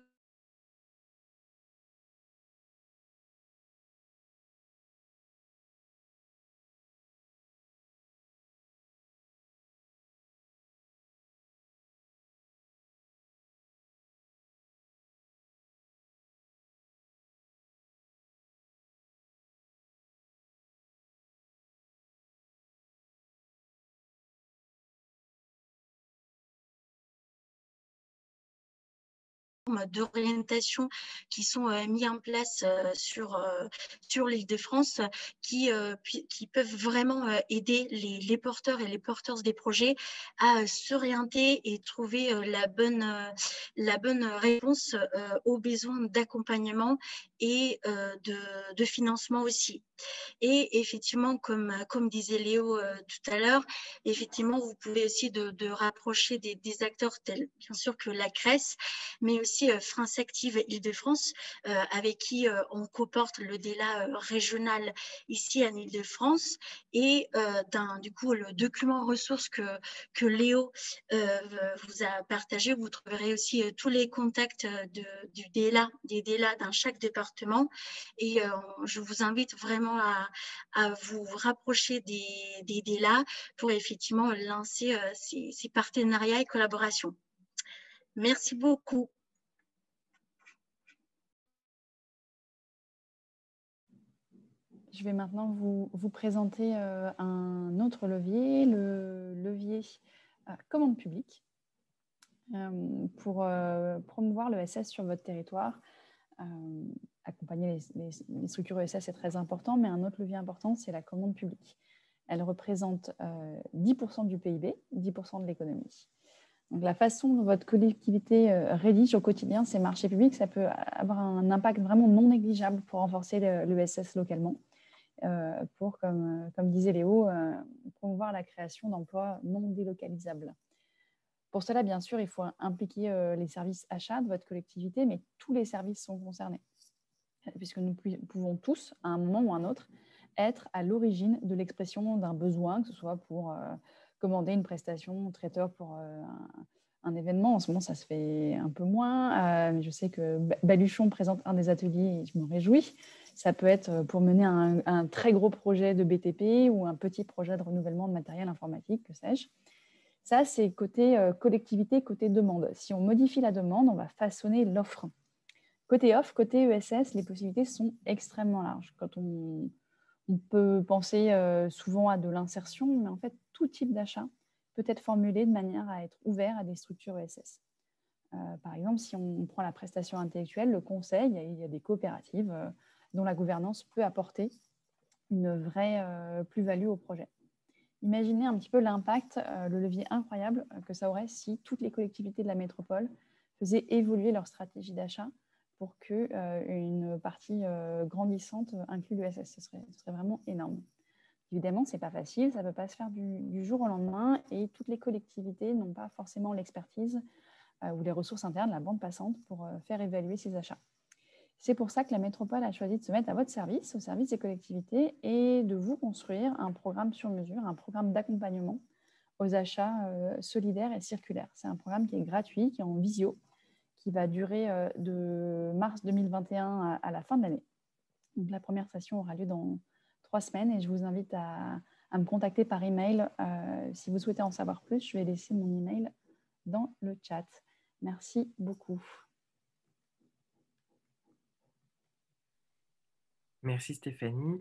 d'orientation qui sont mis en place sur l'Île-de-France qui peuvent vraiment aider les porteurs et les porteuses des projets à s'orienter et trouver la bonne réponse aux besoins d'accompagnement et de financement aussi. Et effectivement, comme disait Léo tout à l'heure, effectivement, vous pouvez aussi de rapprocher des acteurs tels, bien sûr, que la CRES, mais aussi France Active Île-de-France, avec qui on coporte le DELA régional ici en Île-de-France. Et du coup, le document ressources que Léo vous a partagé, vous trouverez aussi tous les contacts des DELA dans chaque département. Et je vous invite vraiment à vous rapprocher des DELA pour effectivement lancer ces partenariats et collaborations. Merci beaucoup. Je vais maintenant vous présenter un autre levier, le levier commande publique, pour promouvoir l'ESS sur votre territoire. Accompagner les structures ESS est très important, mais un autre levier important, c'est la commande publique. Elle représente 10% du PIB, 10% de l'économie. Donc, la façon dont votre collectivité rédige au quotidien ces marchés publics, ça peut avoir un impact vraiment non négligeable pour renforcer l'ESS localement, pour, comme disait Léo, promouvoir la création d'emplois non délocalisables. Pour cela, bien sûr, il faut impliquer les services achats de votre collectivité, mais tous les services sont concernés, puisque nous pouvons tous, à un moment ou à un autre, être à l'origine de l'expression d'un besoin, que ce soit pour commander une prestation traiteur pour un événement. En ce moment, ça se fait un peu moins, mais je sais que Baluchon présente un des ateliers et je me réjouis. Ça peut être pour mener un très gros projet de BTP ou un petit projet de renouvellement de matériel informatique, que sais-je. Ça, c'est côté collectivité, côté demande. Si on modifie la demande, on va façonner l'offre. Côté offre, côté ESS, les possibilités sont extrêmement larges. Quand on peut penser souvent à de l'insertion, mais en fait, tout type d'achat peut être formulé de manière à être ouvert à des structures ESS. Par exemple, si on prend la prestation intellectuelle, le conseil, il y a des coopératives dont la gouvernance peut apporter une vraie plus-value au projet. Imaginez un petit peu l'impact, le levier incroyable que ça aurait si toutes les collectivités de la métropole faisaient évoluer leur stratégie d'achat pour qu'une partie grandissante inclue l'ESS. Ce serait vraiment énorme. Évidemment, ce n'est pas facile, ça ne peut pas se faire du jour au lendemain et toutes les collectivités n'ont pas forcément l'expertise ou les ressources internes, la bande passante, pour faire évaluer ces achats. C'est pour ça que la métropole a choisi de se mettre à votre service, au service des collectivités, et de vous construire un programme sur mesure, un programme d'accompagnement aux achats solidaires et circulaires. C'est un programme qui est gratuit, qui est en visio, qui va durer de mars 2021 à la fin de l'année. Donc, la première session aura lieu dans 3 semaines et je vous invite à me contacter par email si vous souhaitez en savoir plus. Je vais laisser mon email dans le chat. Merci beaucoup. Merci Stéphanie.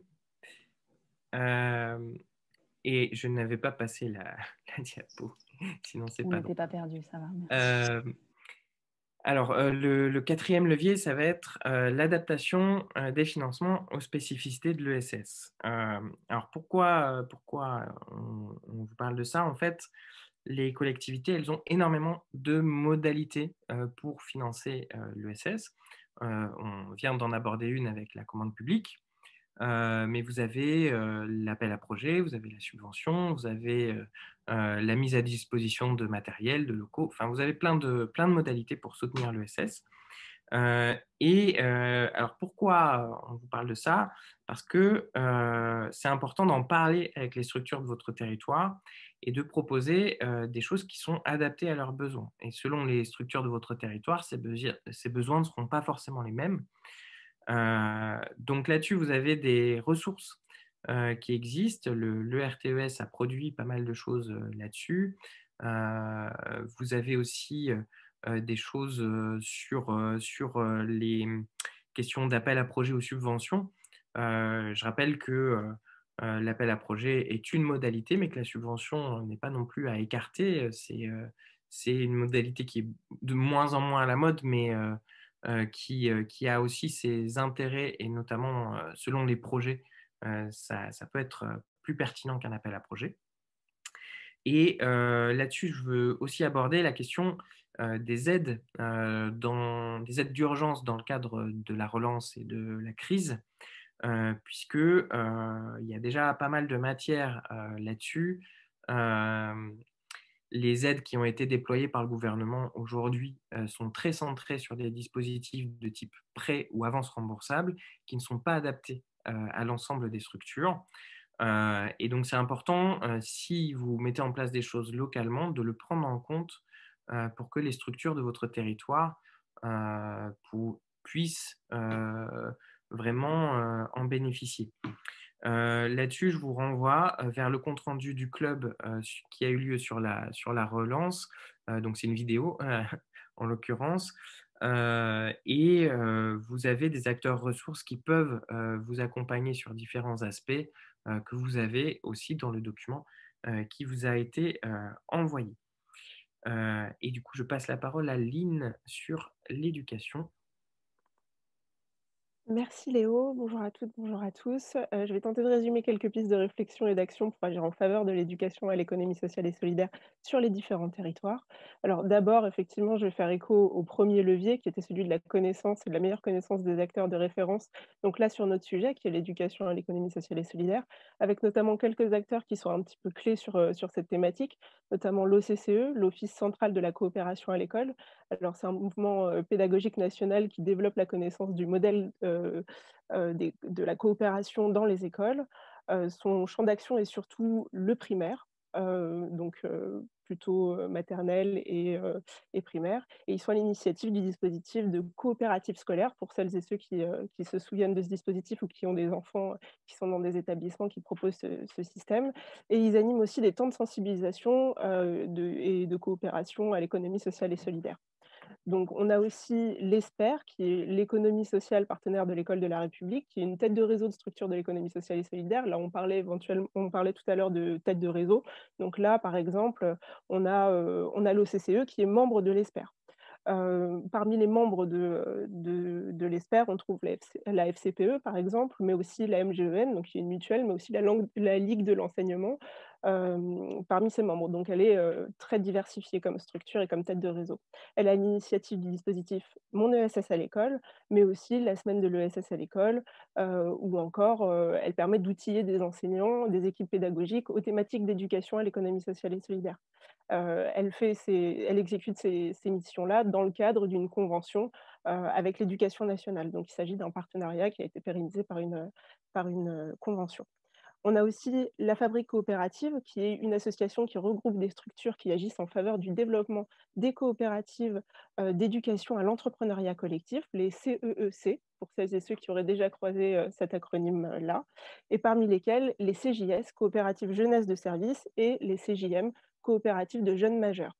Et je n'avais pas passé la diapo, sinon c'est pas On n'était pas perdu, ça va. Merci. Alors, le quatrième levier, ça va être l'adaptation des financements aux spécificités de l'ESS. Alors, pourquoi on vous parle de ça? En fait, les collectivités, elles ont énormément de modalités pour financer l'ESS. On vient d'en aborder une avec la commande publique. Mais vous avez l'appel à projet, vous avez la subvention, vous avez la mise à disposition de matériel, de locaux. Enfin, vous avez plein de modalités pour soutenir l'ESS. Alors, pourquoi on vous parle de ça? Parce que c'est important d'en parler avec les structures de votre territoire et de proposer des choses qui sont adaptées à leurs besoins. Et selon les structures de votre territoire, ces besoins ne seront pas forcément les mêmes. Donc là-dessus, vous avez des ressources qui existent. Le RTES a produit pas mal de choses là-dessus. Vous avez aussi des choses sur les questions d'appel à projet ou subvention. Je rappelle que l'appel à projet est une modalité, mais que la subvention n'est pas non plus à écarter. C'est une modalité qui est de moins en moins à la mode, mais qui a aussi ses intérêts, et notamment selon les projets, ça peut être plus pertinent qu'un appel à projet. Et là-dessus, je veux aussi aborder la question des aides, des aides d'urgence dans le cadre de la relance et de la crise, puisque il y a déjà pas mal de matière là-dessus. Les aides qui ont été déployées par le gouvernement aujourd'hui sont très centrées sur des dispositifs de type prêt ou avance remboursable qui ne sont pas adaptés à l'ensemble des structures. Et donc, c'est important, si vous mettez en place des choses localement, de le prendre en compte pour que les structures de votre territoire puissent vraiment en bénéficier. Là-dessus, je vous renvoie vers le compte-rendu du club qui a eu lieu sur la relance. Donc, c'est une vidéo en l'occurrence. Et vous avez des acteurs ressources qui peuvent vous accompagner sur différents aspects que vous avez aussi dans le document qui vous a été envoyé. Et du coup, je passe la parole à Lynn sur l'éducation. Merci Léo, bonjour à toutes, bonjour à tous. Je vais tenter de résumer quelques pistes de réflexion et d'action pour agir en faveur de l'éducation à l'économie sociale et solidaire sur les différents territoires. Alors d'abord, effectivement, je vais faire écho au premier levier qui était celui de la connaissance et de la meilleure connaissance des acteurs de référence. Donc là, sur notre sujet, qui est l'éducation à l'économie sociale et solidaire, avec notamment quelques acteurs qui sont un petit peu clés sur cette thématique, notamment l'OCCE, l'Office central de la coopération à l'école. Alors, c'est un mouvement pédagogique national qui développe la connaissance du modèle de la coopération dans les écoles. Son champ d'action est surtout le primaire, donc plutôt maternelle et primaire. Et ils sont à l'initiative du dispositif de coopérative scolaire, pour celles et ceux qui se souviennent de ce dispositif ou qui ont des enfants qui sont dans des établissements qui proposent ce système. Et ils animent aussi des temps de sensibilisation et de coopération à l'économie sociale et solidaire. Donc, on a aussi l'ESPER, qui est l'économie sociale partenaire de l'École de la République, qui est une tête de réseau de structure de l'économie sociale et solidaire. Là, on parlait tout à l'heure de tête de réseau. Donc là, par exemple, on a l'OCCE qui est membre de l'ESPER. Parmi les membres de l'ESPER, on trouve la FCPE, par exemple, mais aussi la MGEN, donc qui est une mutuelle, mais aussi la Ligue de l'enseignement parmi ses membres. Donc, elle est très diversifiée comme structure et comme tête de réseau. Elle a l'initiative du dispositif Mon ESS à l'école, mais aussi la semaine de l'ESS à l'école, ou encore elle permet d'outiller des enseignants, des équipes pédagogiques aux thématiques d'éducation à l'économie sociale et solidaire. Elle exécute ces missions-là dans le cadre d'une convention avec l'Éducation nationale. Donc, il s'agit d'un partenariat qui a été pérennisé par une convention. On a aussi la Fabrique coopérative, qui est une association qui regroupe des structures qui agissent en faveur du développement des coopératives d'éducation à l'entrepreneuriat collectif, les CEEC, pour celles et ceux qui auraient déjà croisé cet acronyme-là, et parmi lesquelles les CJS, coopératives jeunesse de service, et les CJM, coopératives de jeunes majeurs.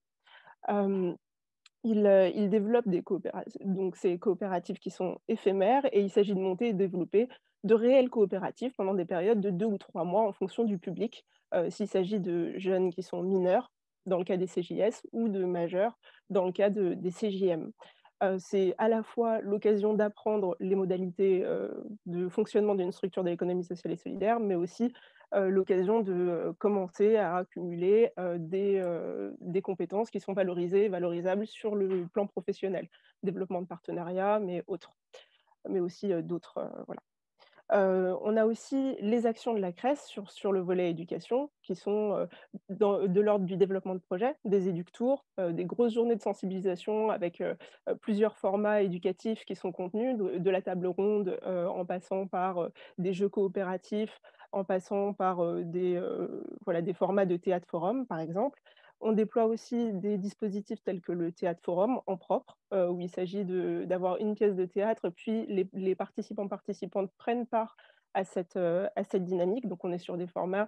Il développe donc ces coopératives qui sont éphémères, et il s'agit de monter et de développer de réelles coopératives pendant des périodes de 2 ou 3 mois en fonction du public, s'il s'agit de jeunes qui sont mineurs, dans le cas des CJS, ou de majeurs, dans le cas des CJM. C'est à la fois l'occasion d'apprendre les modalités de fonctionnement d'une structure de l'économie sociale et solidaire, mais aussi l'occasion de commencer à accumuler des compétences qui sont valorisées et valorisables sur le plan professionnel. Développement de partenariats, mais aussi d'autres. Voilà. On a aussi les actions de la CRES sur le volet éducation, qui sont de l'ordre du développement de projets, des éductours, des grosses journées de sensibilisation avec plusieurs formats éducatifs qui sont contenus, de la table ronde en passant par des jeux coopératifs, en passant par des formats de théâtre forum, par exemple. On déploie aussi des dispositifs tels que le théâtre forum en propre, où il s'agit d'avoir une pièce de théâtre, puis les participantes prennent part à cette dynamique. Donc, on est sur des formats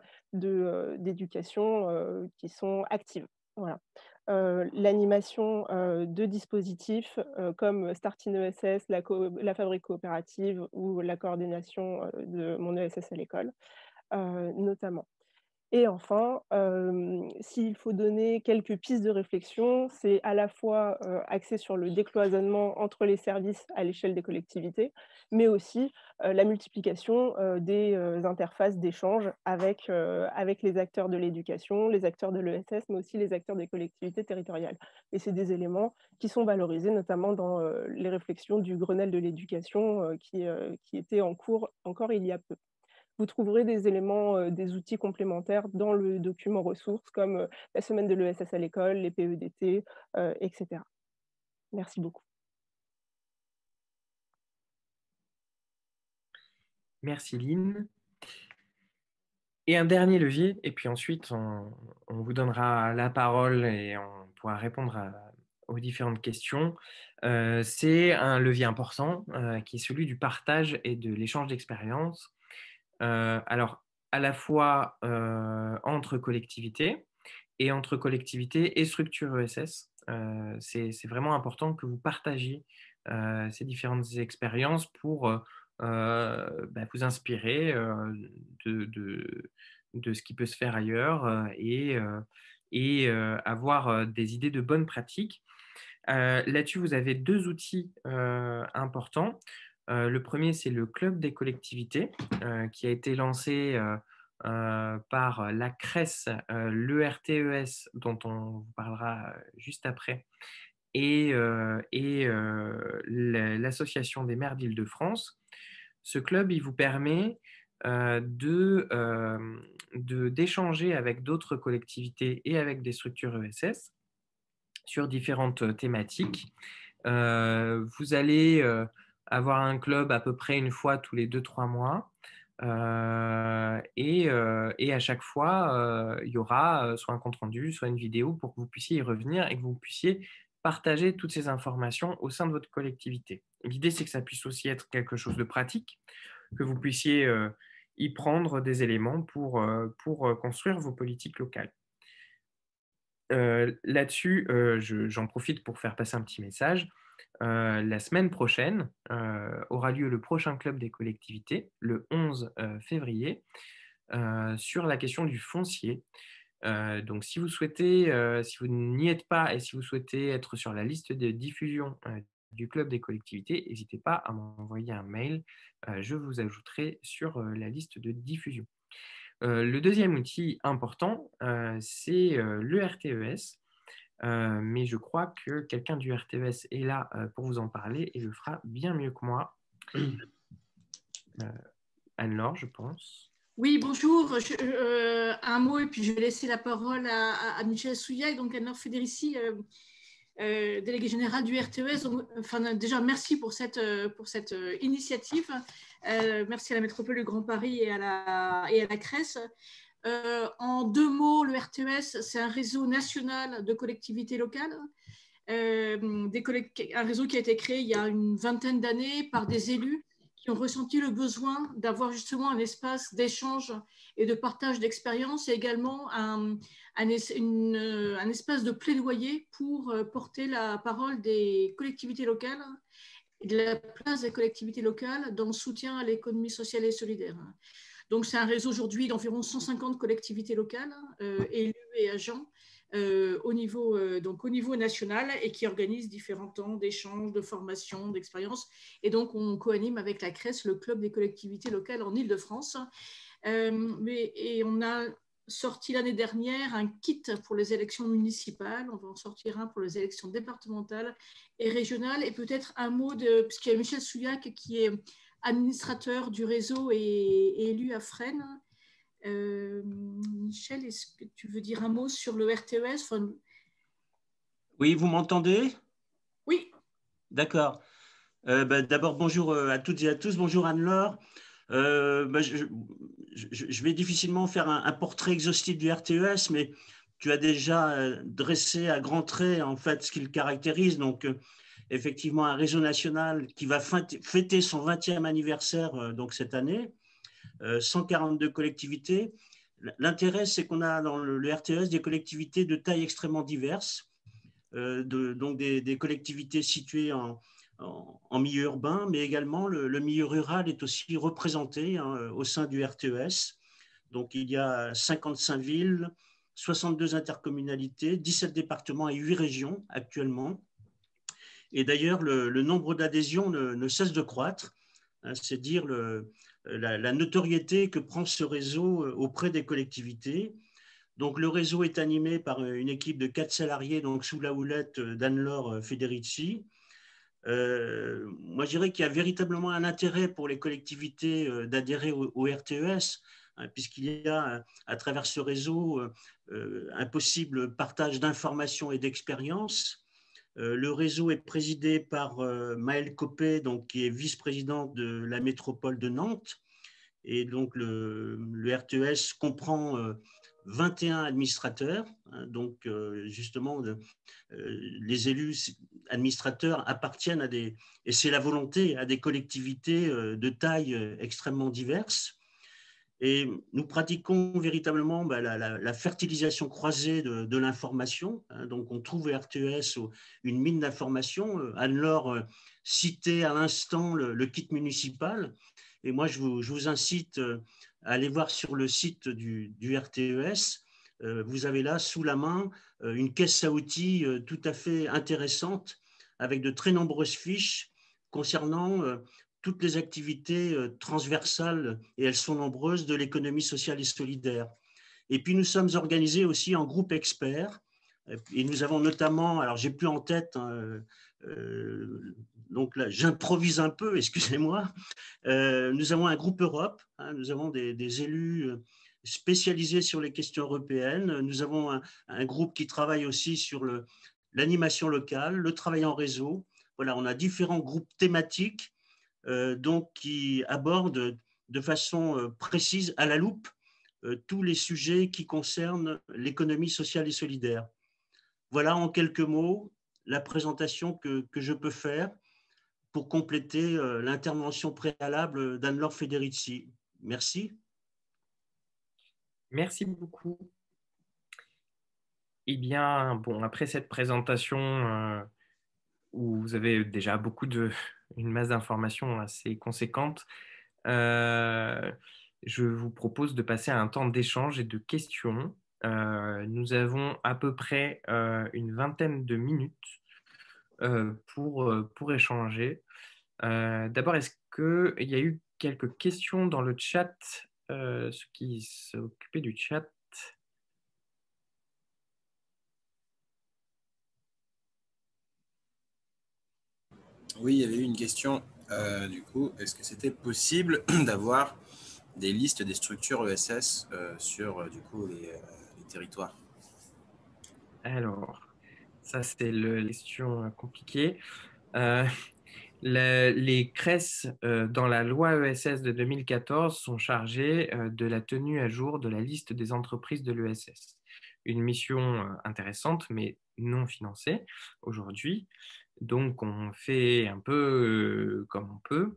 d'éducation qui sont actives. Voilà. L'animation de dispositifs comme Startin ESS, la Fabrique coopérative ou la coordination de Mon ESS à l'école, notamment. Et enfin, s'il faut donner quelques pistes de réflexion, c'est à la fois axé sur le décloisonnement entre les services à l'échelle des collectivités, mais aussi la multiplication des interfaces d'échange avec les acteurs de l'éducation, les acteurs de l'ESS, mais aussi les acteurs des collectivités territoriales. Et c'est des éléments qui sont valorisés, notamment dans les réflexions du Grenelle de l'éducation qui était en cours encore il y a peu. Vous trouverez des éléments, des outils complémentaires dans le document ressources, comme la semaine de l'ESS à l'école, les PEDT, etc. Merci beaucoup. Merci Lynn. Et un dernier levier, et puis ensuite on vous donnera la parole et on pourra répondre aux différentes questions. C'est un levier important qui est celui du partage et de l'échange d'expériences. Alors, à la fois entre collectivités et structures ESS. c'est vraiment important que vous partagiez ces différentes expériences pour vous inspirer de ce qui peut se faire ailleurs et avoir des idées de bonnes pratiques. Là-dessus, vous avez 2 outils importants. Le premier, c'est le Club des collectivités qui a été lancé par la CRES, l'ERTES, dont on vous parlera juste après, et l'Association des maires d'Île-de-France. Ce club, il vous permet d'échanger avec d'autres collectivités et avec des structures ESS sur différentes thématiques. Vous allez avoir un club à peu près une fois tous les 2-3 mois. Et à chaque fois, il y aura soit un compte-rendu, soit une vidéo pour que vous puissiez y revenir et que vous puissiez partager toutes ces informations au sein de votre collectivité. L'idée, c'est que ça puisse aussi être quelque chose de pratique, que vous puissiez y prendre des éléments pour construire vos politiques locales. Là-dessus, j'en profite pour faire passer un petit message. La semaine prochaine aura lieu le prochain club des collectivités, le 11 février, sur la question du foncier. Donc, si vous souhaitez, si vous n'y êtes pas et si vous souhaitez être sur la liste de diffusion du club des collectivités, n'hésitez pas à m'envoyer un mail. Je vous ajouterai sur la liste de diffusion. Le deuxième outil important, c'est le RTES. Mais je crois que quelqu'un du RTES est là pour vous en parler et le fera bien mieux que moi. Anne-Laure, je pense. Oui, bonjour. Un mot et puis je vais laisser la parole à Michel Souillac, donc Anne-Laure Federici, déléguée générale du RTES. Donc, déjà, merci pour cette initiative. Merci à la Métropole du Grand Paris et à la CRES. En 2 mots, le RTES, c'est un réseau national de collectivités locales. Un réseau qui a été créé il y a une vingtaine d'années par des élus qui ont ressenti le besoin d'avoir justement un espace d'échange et de partage d'expériences et également un espace de plaidoyer pour porter la parole des collectivités locales et de la place des collectivités locales dans le soutien à l'économie sociale et solidaire. Donc, c'est un réseau aujourd'hui d'environ 150 collectivités locales, élus et agents, au niveau national et qui organise différents temps d'échange, de formation, d'expérience. Et donc, on co-anime avec la CRES, le club des collectivités locales en Île-de-France. Et on a sorti l'année dernière un kit pour les élections municipales. On va en sortir un pour les élections départementales et régionales. Et peut-être un mot puisqu'il y a Michel Souillac qui est administrateur du réseau et élu à Fresnes. Michel, est-ce que tu veux dire un mot sur le RTES? Oui, vous m'entendez? Oui. D'accord. D'abord, bonjour à toutes et à tous. Bonjour Anne-Laure. Je vais difficilement faire un portrait exhaustif du RTES, mais tu as déjà dressé à grands traits en fait ce qui le caractérise. Donc, effectivement, un réseau national qui va fêter son 20e anniversaire donc cette année. 142 collectivités. L'intérêt, c'est qu'on a dans le RTES des collectivités de taille extrêmement diverses, donc des collectivités situées en milieu urbain, mais également le milieu rural est aussi représenté au sein du RTES. Donc, il y a 55 villes, 62 intercommunalités, 17 départements et 8 régions actuellement. Et d'ailleurs, le nombre d'adhésions ne cesse de croître. C'est dire la notoriété que prend ce réseau auprès des collectivités. Donc, le réseau est animé par une équipe de 4 salariés, donc sous la houlette d'Anne-Laure Federici. Moi, je dirais qu'il y a véritablement un intérêt pour les collectivités d'adhérer au RTES, puisqu'il y a à travers ce réseau un possible partage d'informations et d'expériences. Le réseau est présidé par Maëlle Copé, donc, qui est vice-président de la métropole de Nantes. Et donc, le RTES comprend 21 administrateurs. Donc, justement, les élus administrateurs appartiennent et c'est la volonté, à des collectivités de taille extrêmement diverses. Et nous pratiquons véritablement la fertilisation croisée de l'information. Donc, on trouve au RTES une mine d'information. Anne-Laure citait à l'instant le kit municipal. Et moi, je vous incite à aller voir sur le site du RTES. Vous avez là, sous la main, une caisse à outils tout à fait intéressante avec de très nombreuses fiches concernant toutes les activités transversales, et elles sont nombreuses, de l'économie sociale et solidaire. Et puis, nous sommes organisés aussi en groupe experts. Et nous avons notamment, alors j'ai plus en tête, donc là, j'improvise un peu, excusez-moi. Nous avons un groupe Europe, nous avons des élus spécialisés sur les questions européennes. Nous avons un groupe qui travaille aussi sur l'animation locale, le travail en réseau. Voilà, on a différents groupes thématiques donc qui abordent de façon précise, à la loupe, tous les sujets qui concernent l'économie sociale et solidaire. Voilà en quelques mots la présentation que je peux faire pour compléter l'intervention préalable d'Anne-Laure Federici. Merci. Merci beaucoup. Eh bien, bon, après cette présentation où vous avez déjà une masse d'informations assez conséquente, je vous propose de passer à un temps d'échange et de questions. Nous avons à peu près une vingtaine de minutes pour échanger. D'abord, est-ce qu'il y a eu quelques questions dans le chat, ceux qui s'occupaient du chat? Oui, il y avait eu une question, du coup, est-ce que c'était possible d'avoir des listes des structures ESS sur du coup, les territoires? Alors, ça c'est la question compliquée. Les CRES dans la loi ESS de 2014 sont chargés de la tenue à jour de la liste des entreprises de l'ESS. Une mission intéressante, mais non financée aujourd'hui. Donc, on fait un peu comme on peut.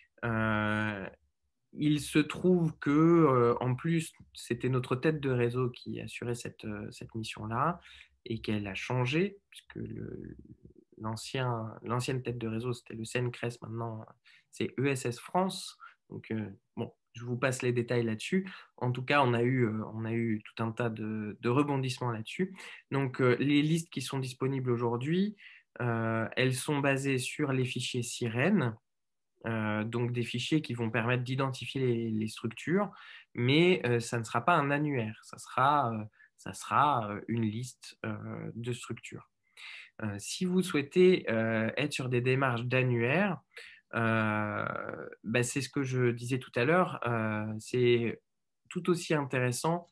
Il se trouve que, en plus, c'était notre tête de réseau qui assurait cette mission-là et qu'elle a changé, puisque l'ancienne tête de réseau, c'était le CNCRES, maintenant, c'est ESS France. Donc, bon, je vous passe les détails là-dessus. En tout cas, on a eu tout un tas de rebondissements là-dessus. Donc, les listes qui sont disponibles aujourd'hui, elles sont basées sur les fichiers Sirène, donc des fichiers qui vont permettre d'identifier les structures, mais ça ne sera pas un annuaire, ça sera une liste de structures. Si vous souhaitez être sur des démarches d'annuaire, c'est ce que je disais tout à l'heure, c'est tout aussi intéressant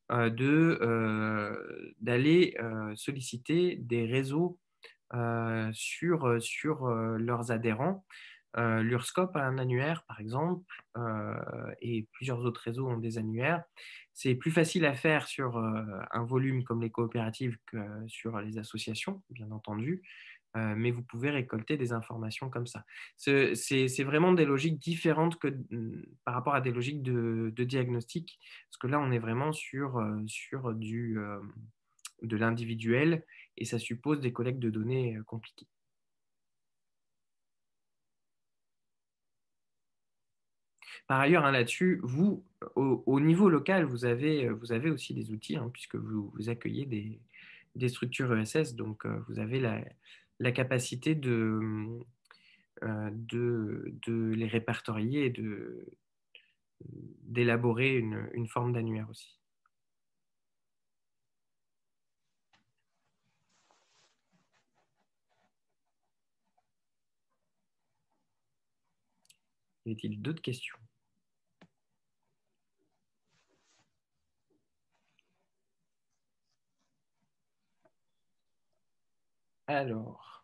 d'aller solliciter des réseaux sur leurs adhérents. L'URSCOP a un annuaire, par exemple, et plusieurs autres réseaux ont des annuaires. C'est plus facile à faire sur un volume comme les coopératives que sur les associations, bien entendu, mais vous pouvez récolter des informations comme ça. C'est vraiment des logiques différentes par rapport à des logiques de diagnostic, parce que là, on est vraiment sur de l'individuel, et ça suppose des collectes de données compliquées. Par ailleurs, là-dessus, vous, au niveau local, vous avez aussi des outils, puisque vous accueillez des structures ESS, donc vous avez la capacité de les répertorier et d'élaborer une forme d'annuaire aussi. Y a-t-il d'autres questions? Alors,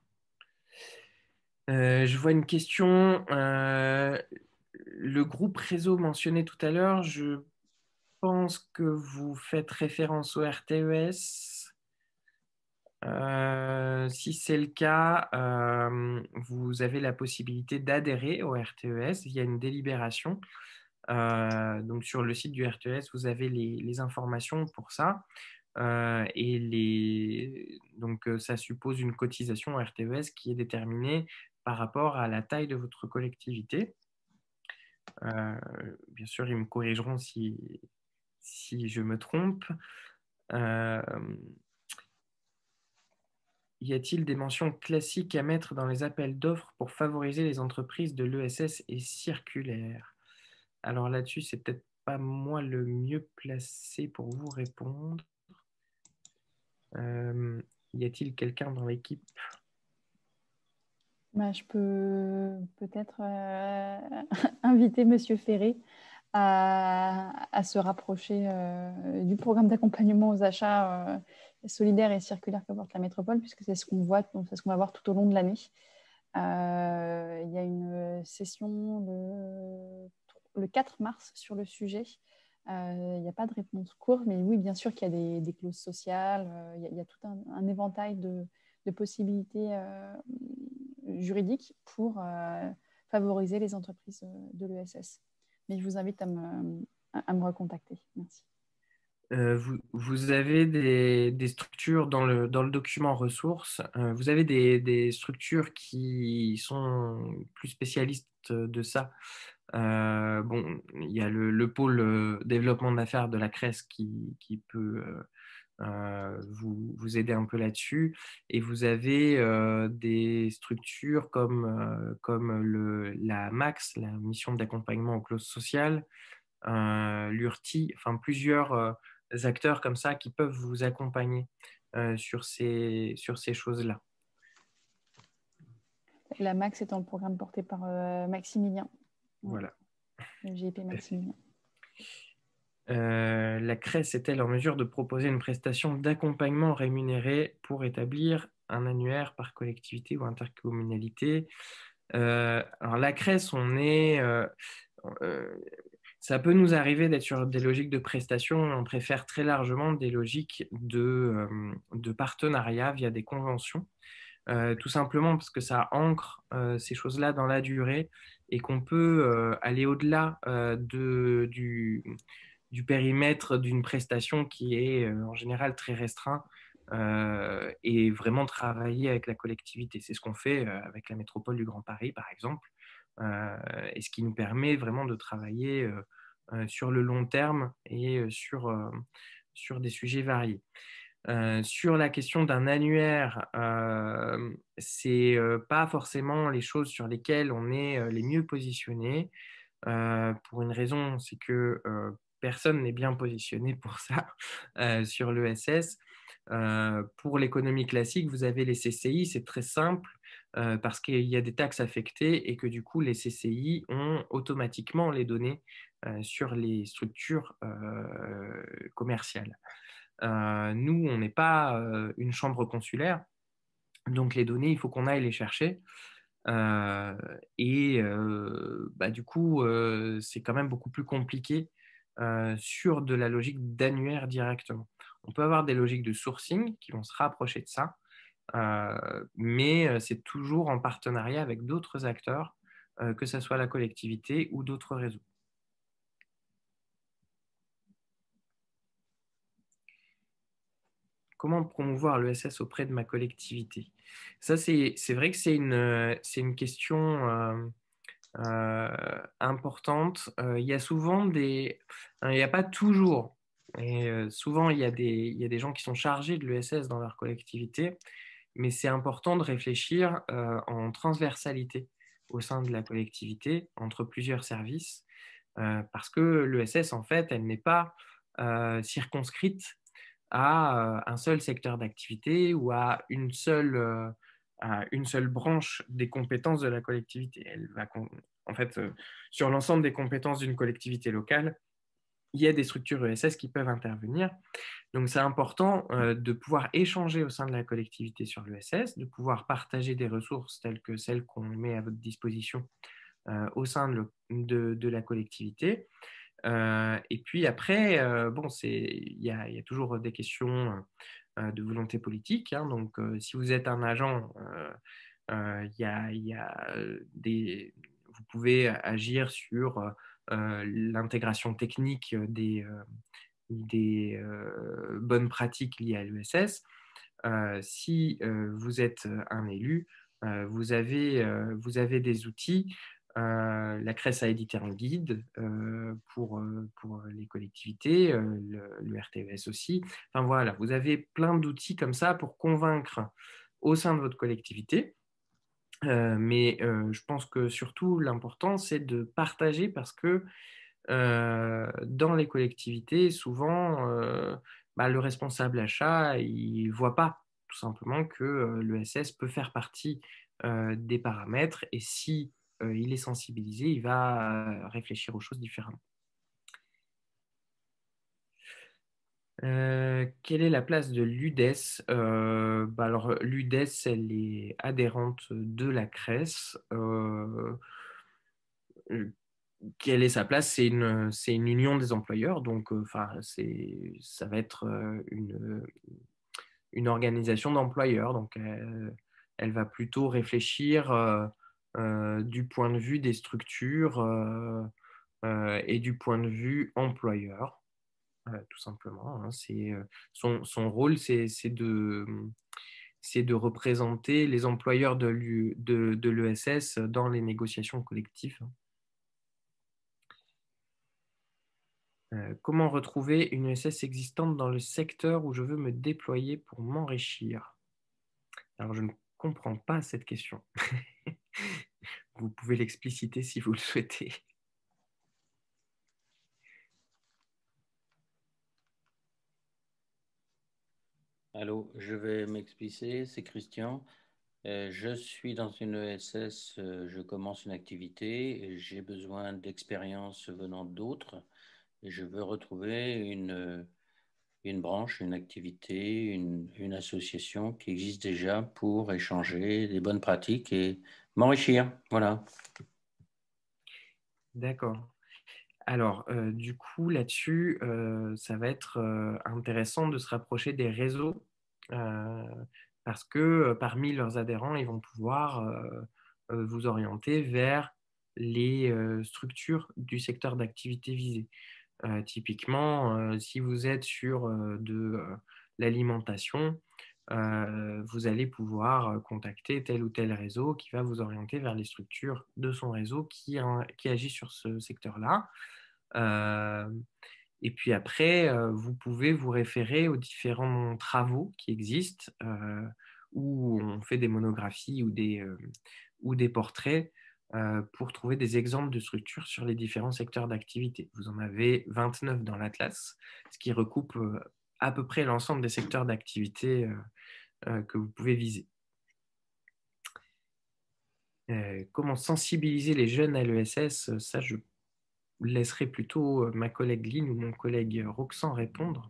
je vois une question. Le groupe réseau mentionné tout à l'heure, je pense que vous faites référence au RTES. Si c'est le cas, vous avez la possibilité d'adhérer au RTES via une délibération. Donc sur le site du RTS, vous avez les informations pour ça. Donc ça suppose une cotisation RTES qui est déterminée par rapport à la taille de votre collectivité. Bien sûr, ils me corrigeront si je me trompe. Y a-t-il des mentions classiques à mettre dans les appels d'offres pour favoriser les entreprises de l'ESS et circulaires? Alors là-dessus, c'est peut-être pas moi le mieux placé pour vous répondre. Y a-t-il quelqu'un dans l'équipe? Je peux peut-être inviter Monsieur Ferré à se rapprocher du programme d'accompagnement aux achats solidaires et circulaires que porte la métropole, puisque c'est ce qu'on voit, c'est ce qu'on va voir tout au long de l'année. Il y a une session le 4 mars sur le sujet. Il n'y a pas de réponse courte, mais oui, bien sûr qu'il y a des clauses sociales, il y a tout un éventail de possibilités juridiques pour favoriser les entreprises de l'ESS. Mais je vous invite à me recontacter. Merci. Vous avez des structures dans le document ressources. Vous avez des structures qui sont plus spécialistes de ça. Bon, il y a le pôle développement d'affaires de la CRES qui peut vous aider un peu là-dessus. Et vous avez des structures comme la MAX, la mission d'accompagnement aux clauses sociales, l'URTI, enfin plusieurs acteurs comme ça qui peuvent vous accompagner sur ces choses-là. La MAX étant le programme porté par Maximilien. Voilà. Le GIP Maximilien. La CRES est-elle en mesure de proposer une prestation d'accompagnement rémunérée pour établir un annuaire par collectivité ou intercommunalité? Alors la CRES, ça peut nous arriver d'être sur des logiques de prestation. On préfère très largement des logiques de partenariat via des conventions. Tout simplement parce que ça ancre ces choses-là dans la durée et qu'on peut aller au-delà du périmètre d'une prestation qui est en général très restreint et vraiment travailler avec la collectivité. C'est ce qu'on fait avec la métropole du Grand Paris, par exemple, et ce qui nous permet vraiment de travailler sur le long terme et sur des sujets variés. Sur la question d'un annuaire, c'est pas forcément les choses sur lesquelles on est les mieux positionnés. Pour une raison, c'est que personne n'est bien positionné pour ça sur l'ESS. Pour l'économie classique, vous avez les CCI, c'est très simple parce qu'il y a des taxes affectées et que du coup, les CCI ont automatiquement les données sur les structures commerciales. Nous, on n'est pas une chambre consulaire, donc les données, il faut qu'on aille les chercher. Du coup, c'est quand même beaucoup plus compliqué sur de la logique d'annuaire directement. On peut avoir des logiques de sourcing qui vont se rapprocher de ça, mais c'est toujours en partenariat avec d'autres acteurs, que ce soit la collectivité ou d'autres réseaux. Comment promouvoir l'ESS auprès de ma collectivité? Ça, c'est vrai que c'est une question importante. Il y a souvent il n'y a pas toujours, et souvent il y a des gens qui sont chargés de l'ESS dans leur collectivité, mais c'est important de réfléchir en transversalité au sein de la collectivité, entre plusieurs services, parce que l'ESS, en fait, elle n'est pas circonscrite à un seul secteur d'activité ou à une seule branche des compétences de la collectivité. Elle va, en fait, sur l'ensemble des compétences d'une collectivité locale, il y a des structures ESS qui peuvent intervenir. Donc, c'est important de pouvoir échanger au sein de la collectivité sur l'ESS, de pouvoir partager des ressources telles que celles qu'on met à votre disposition au sein de la collectivité. Et puis après, il y a toujours des questions de volonté politique. Hein. Donc, si vous êtes un agent, vous pouvez agir sur l'intégration technique des bonnes pratiques liées à l'ESS. Si vous êtes un élu, vous avez des outils. La CRES a édité un guide pour les collectivités, le RTES aussi. Enfin voilà, vous avez plein d'outils comme ça pour convaincre au sein de votre collectivité. Mais je pense que surtout l'important, c'est de partager parce que dans les collectivités, souvent, le responsable achat, il ne voit pas tout simplement que l'ESS peut faire partie des paramètres et si il est sensibilisé, il va réfléchir aux choses différemment. Quelle est la place de l'UDES? Alors, l'UDES, elle est adhérente de la CRES. Quelle est sa place? C'est une union des employeurs, donc ça va être une organisation d'employeurs. Donc, elle va plutôt réfléchir du point de vue des structures et du point de vue employeur. Tout simplement. Hein. Son rôle, c'est de représenter les employeurs de l'ESS dans les négociations collectives. Comment retrouver une ESS existante dans le secteur où je veux me déployer pour m'enrichir? Alors, je ne comprends pas cette question. Vous pouvez l'expliciter si vous le souhaitez. Allô, je vais m'expliquer, c'est Christian. Je suis dans une ESS, je commence une activité, j'ai besoin d'expérience venant d'autres et je veux retrouver une branche, une activité, une association qui existe déjà pour échanger des bonnes pratiques et m'enrichir. Voilà. D'accord. Alors, du coup, là-dessus, ça va être intéressant de se rapprocher des réseaux parce que parmi leurs adhérents, ils vont pouvoir vous orienter vers les structures du secteur d'activité visé. Typiquement, si vous êtes sur de l'alimentation, vous allez pouvoir contacter tel ou tel réseau qui va vous orienter vers les structures de son réseau qui agit sur ce secteur-là. Et puis après, vous pouvez vous référer aux différents travaux qui existent où on fait des monographies ou des portraits pour trouver des exemples de structures sur les différents secteurs d'activité. Vous en avez 29 dans l'Atlas, ce qui recoupe à peu près l'ensemble des secteurs d'activité que vous pouvez viser. Comment sensibiliser les jeunes à l'ESS? Ça, je laisserai plutôt ma collègue Lynn ou mon collègue Roxan répondre.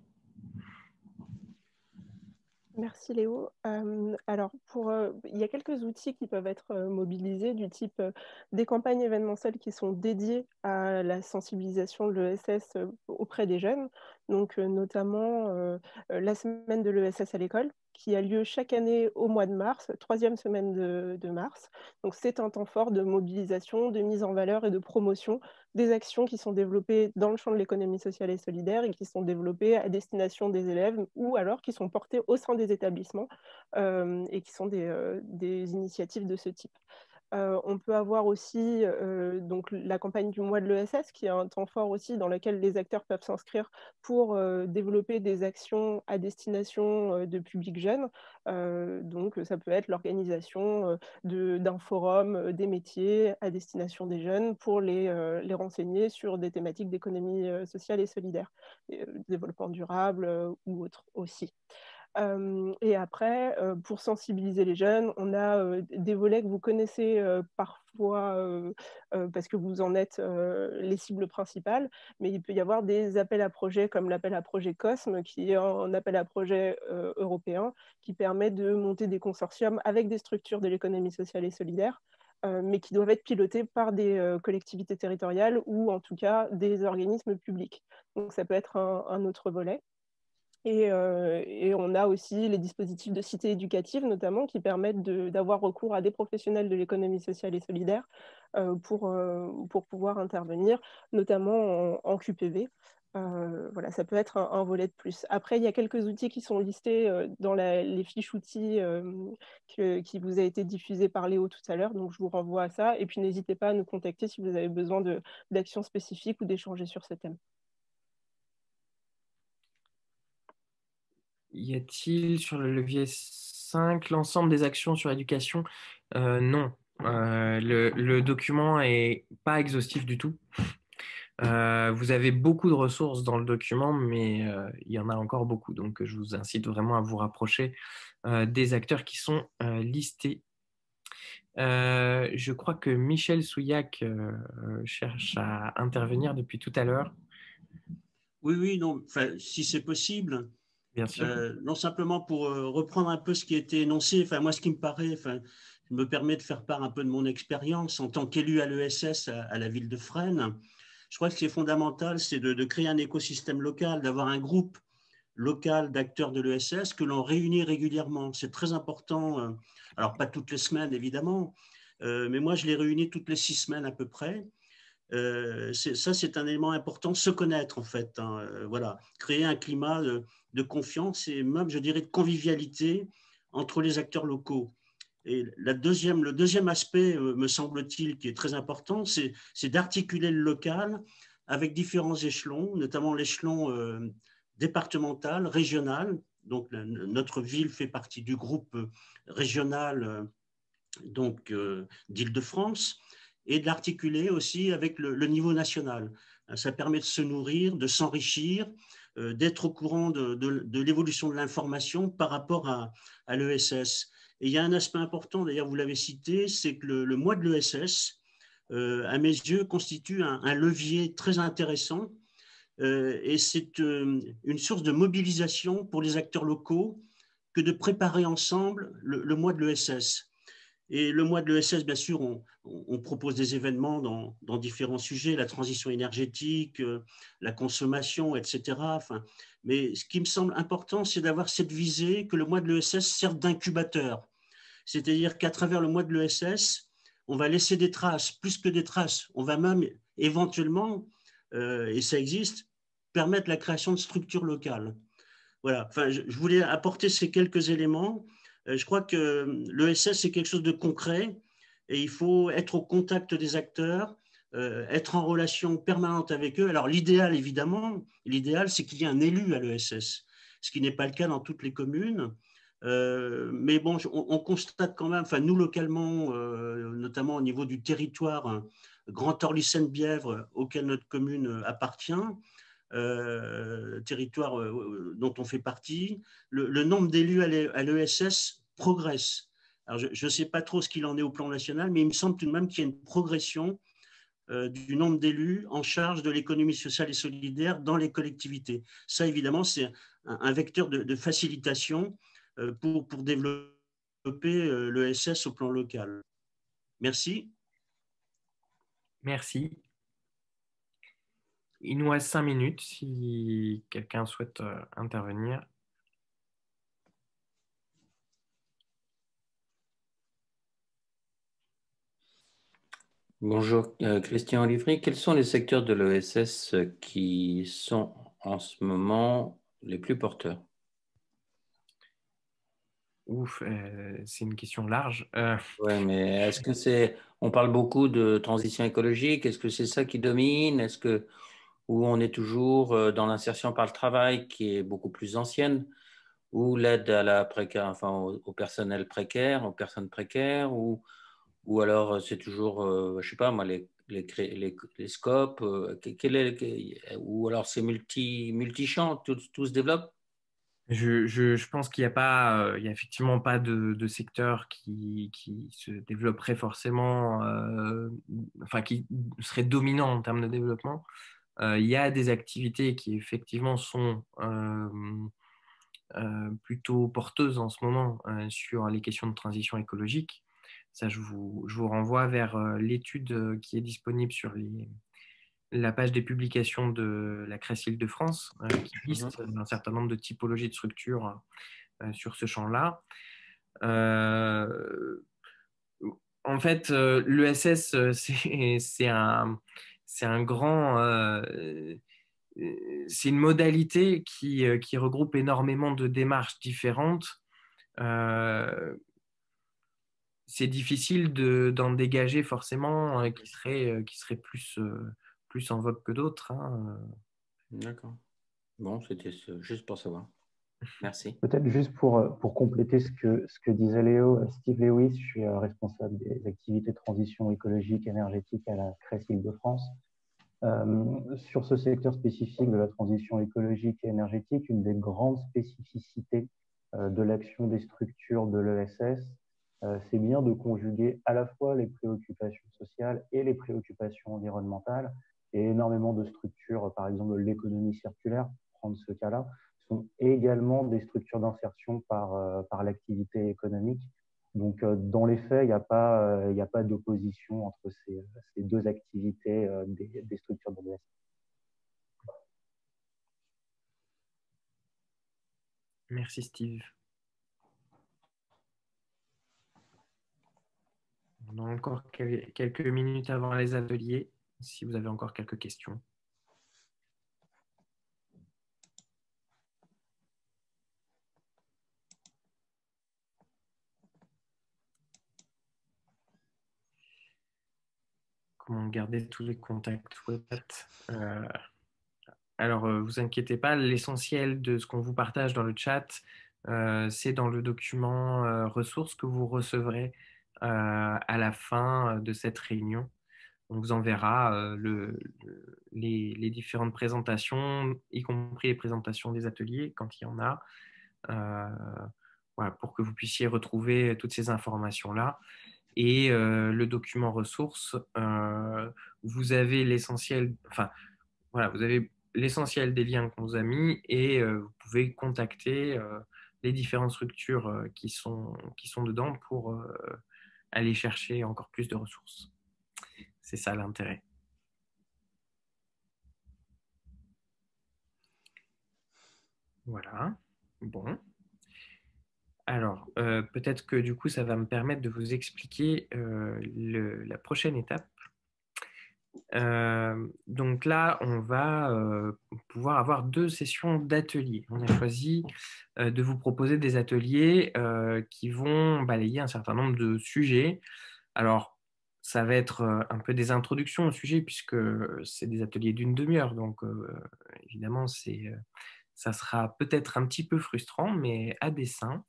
Merci Léo. Alors, il y a quelques outils qui peuvent être mobilisés du type des campagnes événementielles qui sont dédiées à la sensibilisation de l'ESS auprès des jeunes, donc notamment la semaine de l'ESS à l'école qui a lieu chaque année au mois de mars, 3e semaine de mars. Donc c'est un temps fort de mobilisation, de mise en valeur et de promotion des actions qui sont développées dans le champ de l'économie sociale et solidaire et qui sont développées à destination des élèves ou alors qui sont portées au sein des établissements et qui sont des initiatives de ce type. On peut avoir aussi donc, la campagne du mois de l'ESS, qui est un temps fort aussi dans lequel les acteurs peuvent s'inscrire pour développer des actions à destination de publics jeunes. Donc, ça peut être l'organisation d'un forum des métiers à destination des jeunes pour les renseigner sur des thématiques d'économie sociale et solidaire, développement durable ou autres aussi. Et après, pour sensibiliser les jeunes, on a des volets que vous connaissez parfois parce que vous en êtes les cibles principales, mais il peut y avoir des appels à projets comme l'appel à projet COSME, qui est un appel à projet européen qui permet de monter des consortiums avec des structures de l'économie sociale et solidaire, mais qui doivent être pilotés par des collectivités territoriales ou en tout cas des organismes publics. Donc ça peut être un autre volet. Et on a aussi les dispositifs de cité éducative, notamment, qui permettent d'avoir recours à des professionnels de l'économie sociale et solidaire pour pouvoir intervenir, notamment en QPV. Voilà, ça peut être un volet de plus. Après, il y a quelques outils qui sont listés dans les fiches outils qui vous a été diffusé par Léo tout à l'heure, donc je vous renvoie à ça. Et puis, n'hésitez pas à nous contacter si vous avez besoin d'actions spécifiques ou d'échanger sur ce thème. Y a-t-il sur le levier 5 l'ensemble des actions sur l'éducation? Non. Le document n'est pas exhaustif du tout. Vous avez beaucoup de ressources dans le document, mais il y en a encore beaucoup. Donc, je vous incite vraiment à vous rapprocher des acteurs qui sont listés. Je crois que Michel Souillac cherche à intervenir depuis tout à l'heure. Oui, non, si c'est possible. Bien sûr. Non, simplement pour reprendre un peu ce qui a été énoncé, moi, ce qui me paraît, je me permets de faire part un peu de mon expérience en tant qu'élu à l'ESS à la ville de Fresnes. Je crois que ce qui est fondamental, c'est de créer un écosystème local, d'avoir un groupe local d'acteurs de l'ESS que l'on réunit régulièrement. C'est très important. Alors, pas toutes les semaines, évidemment, mais moi, je les réunis toutes les 6 semaines à peu près. Ça, c'est un élément important, se connaître en fait. Voilà, créer un climat de confiance et même, je dirais, de convivialité entre les acteurs locaux. Et le deuxième aspect, me semble-t-il, qui est très important, c'est d'articuler le local avec différents échelons, notamment l'échelon départemental, régional. Donc, notre ville fait partie du groupe régional d'Île-de-France, et de l'articuler aussi avec le niveau national. Ça permet de se nourrir, de s'enrichir, d'être au courant de l'évolution de l'information par rapport à l'ESS. Et il y a un aspect important, d'ailleurs vous l'avez cité, c'est que le mois de l'ESS, à mes yeux, constitue un levier très intéressant et c'est une source de mobilisation pour les acteurs locaux que de préparer ensemble le mois de l'ESS. Et le mois de l'ESS, bien sûr, on propose des événements dans différents sujets, la transition énergétique, la consommation, etc. Mais ce qui me semble important, c'est d'avoir cette visée que le mois de l'ESS serve d'incubateur. C'est-à-dire qu'à travers le mois de l'ESS, on va laisser des traces, plus que des traces. On va même éventuellement, et ça existe, permettre la création de structures locales. Voilà, je voulais apporter ces quelques éléments. Je crois que l'ESS, c'est quelque chose de concret et il faut être au contact des acteurs, être en relation permanente avec eux. Alors, l'idéal, évidemment, c'est qu'il y ait un élu à l'ESS, ce qui n'est pas le cas dans toutes les communes. Mais bon, on constate quand même, nous localement, notamment au niveau du territoire Grand Orly-Seine-Bièvre, auquel notre commune appartient, territoire dont on fait partie, le nombre d'élus à l'ESS progresse. Alors, je ne sais pas trop ce qu'il en est au plan national, mais il me semble tout de même qu'il y a une progression du nombre d'élus en charge de l'économie sociale et solidaire dans les collectivités. Ça, évidemment, c'est un vecteur de facilitation pour développer l'ESS au plan local. Merci. Merci. Il nous reste 5 minutes si quelqu'un souhaite intervenir. Bonjour, Christian Olivry. Quels sont les secteurs de l'ESS qui sont en ce moment les plus porteurs? Ouf, c'est une question large. Oui, mais est-ce que c'est... On parle beaucoup de transition écologique. Est-ce que c'est ça qui domine? Est-ce que... Ou on est toujours dans l'insertion par le travail qui est beaucoup plus ancienne? Ou l'aide à la précaire, au personnel précaire, aux personnes précaires? Ou alors c'est toujours, je ne sais pas moi, les scopes? Ou alors c'est multi-champ, tout se développe? Je pense qu'il n'y a pas, il y a effectivement pas de secteur qui se développerait forcément, qui serait dominant en termes de développement. Il y a des activités qui effectivement sont plutôt porteuses en ce moment sur les questions de transition écologique. Ça, je vous renvoie vers l'étude qui est disponible sur la page des publications de la CRES Île-de-France qui liste un certain nombre de typologies de structures sur ce champ-là. En fait, l'ESS, c'est un grand... c'est une modalité qui regroupe énormément de démarches différentes. C'est difficile d'en dégager forcément qui serait plus en vogue que d'autres. Hein. D'accord. Bon, c'était juste pour savoir. Merci. Peut-être juste pour compléter ce que disait Léo, Steve Lewis, je suis responsable des activités de transition écologique énergétique à la CRES Île-de-France. Sur ce secteur spécifique de la transition écologique et énergétique, une des grandes spécificités de l'action des structures de l'ESS, c'est bien de conjuguer à la fois les préoccupations sociales et les préoccupations environnementales. Et énormément de structures, par exemple l'économie circulaire, pour prendre ce cas-là, sont également des structures d'insertion par l'activité économique. Donc, dans les faits, il n'y a pas d'opposition entre ces deux activités des structures de l'ESS. Merci Steve. On a encore quelques minutes avant les ateliers, si vous avez encore quelques questions. Comment garder tous les contacts web. Alors, vous inquiétez pas, l'essentiel de ce qu'on vous partage dans le chat, c'est dans le document ressources que vous recevrez à la fin de cette réunion. On vous enverra les différentes présentations, y compris les présentations des ateliers quand il y en a, voilà, pour que vous puissiez retrouver toutes ces informations-là. Et le document ressources, vous avez l'essentiel, enfin, voilà, vous avez l'essentiel des liens qu'on vous a mis et vous pouvez contacter les différentes structures qui sont dedans pour aller chercher encore plus de ressources. C'est ça l'intérêt. Voilà. Bon. Alors, peut-être que du coup, ça va me permettre de vous expliquer la prochaine étape. Donc là, on va pouvoir avoir 2 sessions d'ateliers. On a choisi de vous proposer des ateliers qui vont balayer un certain nombre de sujets. Alors, ça va être un peu des introductions au sujet puisque c'est des ateliers d'une demi-heure. Donc, évidemment, ça sera peut-être un petit peu frustrant, mais à dessein.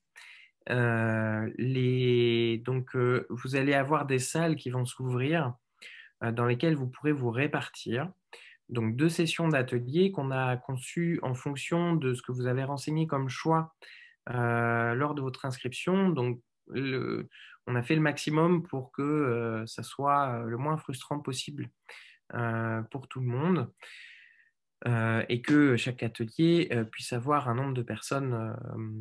Donc, vous allez avoir des salles qui vont s'ouvrir dans lesquelles vous pourrez vous répartir. Donc, 2 sessions d'atelier qu'on a conçues en fonction de ce que vous avez renseigné comme choix lors de votre inscription. Donc, on a fait le maximum pour que ça soit le moins frustrant possible pour tout le monde et que chaque atelier puisse avoir un nombre de personnes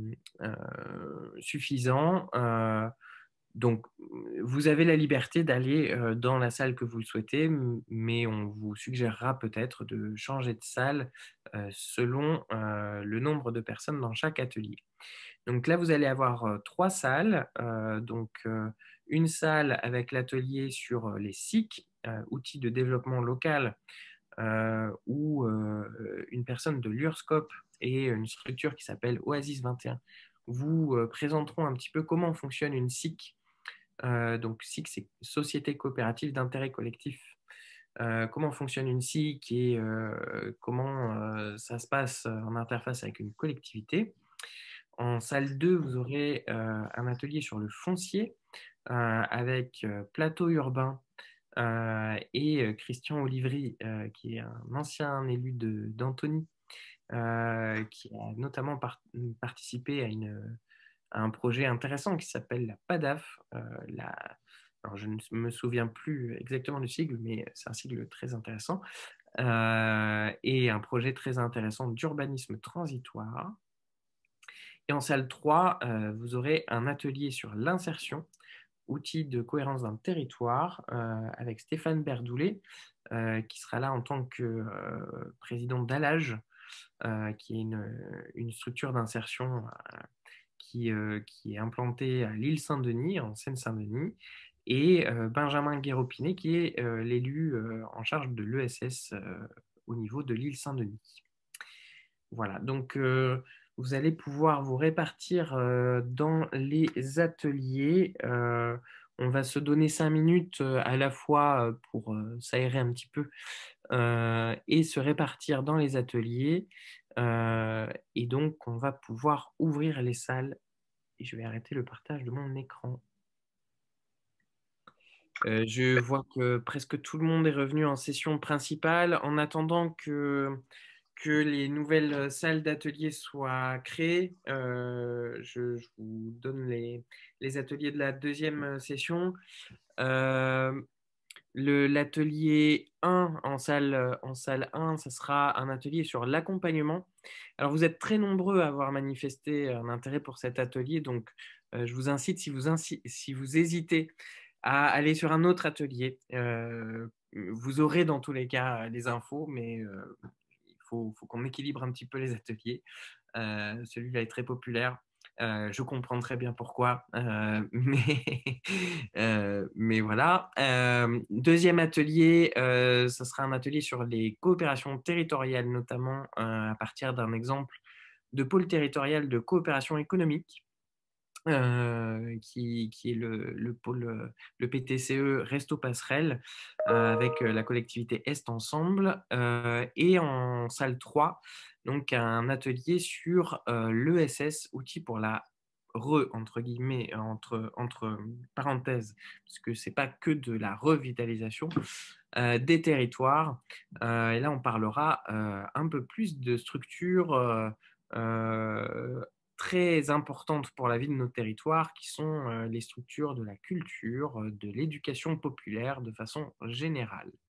suffisant. Donc, vous avez la liberté d'aller dans la salle que vous le souhaitez, mais on vous suggérera peut-être de changer de salle selon le nombre de personnes dans chaque atelier. Donc là, vous allez avoir 3 salles. Une salle avec l'atelier sur les SIC, outils de développement local, où une personne de l'URSCOP et une structure qui s'appelle Oasis 21 vous présenteront un petit peu comment fonctionne une SIC. Donc SIC, c'est Société coopérative d'intérêt collectif. Comment fonctionne une SIC et comment ça se passe en interface avec une collectivité. En salle 2, vous aurez un atelier sur le foncier avec Plateau Urbain et Christian Olivry, qui est un ancien élu d'Antony, qui a notamment participé à un projet intéressant qui s'appelle la PADAF. Alors, je ne me souviens plus exactement du sigle, mais c'est un sigle très intéressant. Et un projet très intéressant d'urbanisme transitoire. Et en salle 3, vous aurez un atelier sur l'insertion, outils de cohérence d'un territoire, avec Stéphane Berdoulet, qui sera là en tant que président d'Alage, qui est une structure d'insertion qui est implantée à l'île Saint-Denis, en Seine-Saint-Denis, et Benjamin Guéropinet, qui est l'élu en charge de l'ESS au niveau de l'île Saint-Denis. Voilà, donc vous allez pouvoir vous répartir dans les ateliers. On va se donner 5 minutes à la fois pour s'aérer un petit peu et se répartir dans les ateliers. Et donc, on va pouvoir ouvrir les salles. Et je vais arrêter le partage de mon écran. Je vois que presque tout le monde est revenu en session principale. En attendant que les nouvelles salles d'atelier soient créées, je vous donne les ateliers de la deuxième session. L'atelier 1 en salle 1, ce sera un atelier sur l'accompagnement. Alors, vous êtes très nombreux à avoir manifesté un intérêt pour cet atelier, donc je vous incite, si vous hésitez à aller sur un autre atelier, vous aurez dans tous les cas les infos, mais il faut qu'on équilibre un petit peu les ateliers. Celui-là est très populaire. Je comprends très bien pourquoi, mais voilà. Deuxième atelier, ce sera un atelier sur les coopérations territoriales, notamment à partir d'un exemple de pôle territorial de coopération économique, qui est le pôle, le PTCE Resto Passerelle, avec la collectivité Est Ensemble, et en salle 3, donc un atelier sur l'ESS, outil pour la entre guillemets, entre parenthèses, parce que ce n'est pas que de la revitalisation des territoires. Et là, on parlera un peu plus de structures très importantes pour la vie de nos territoires, qui sont les structures de la culture, de l'éducation populaire de façon générale.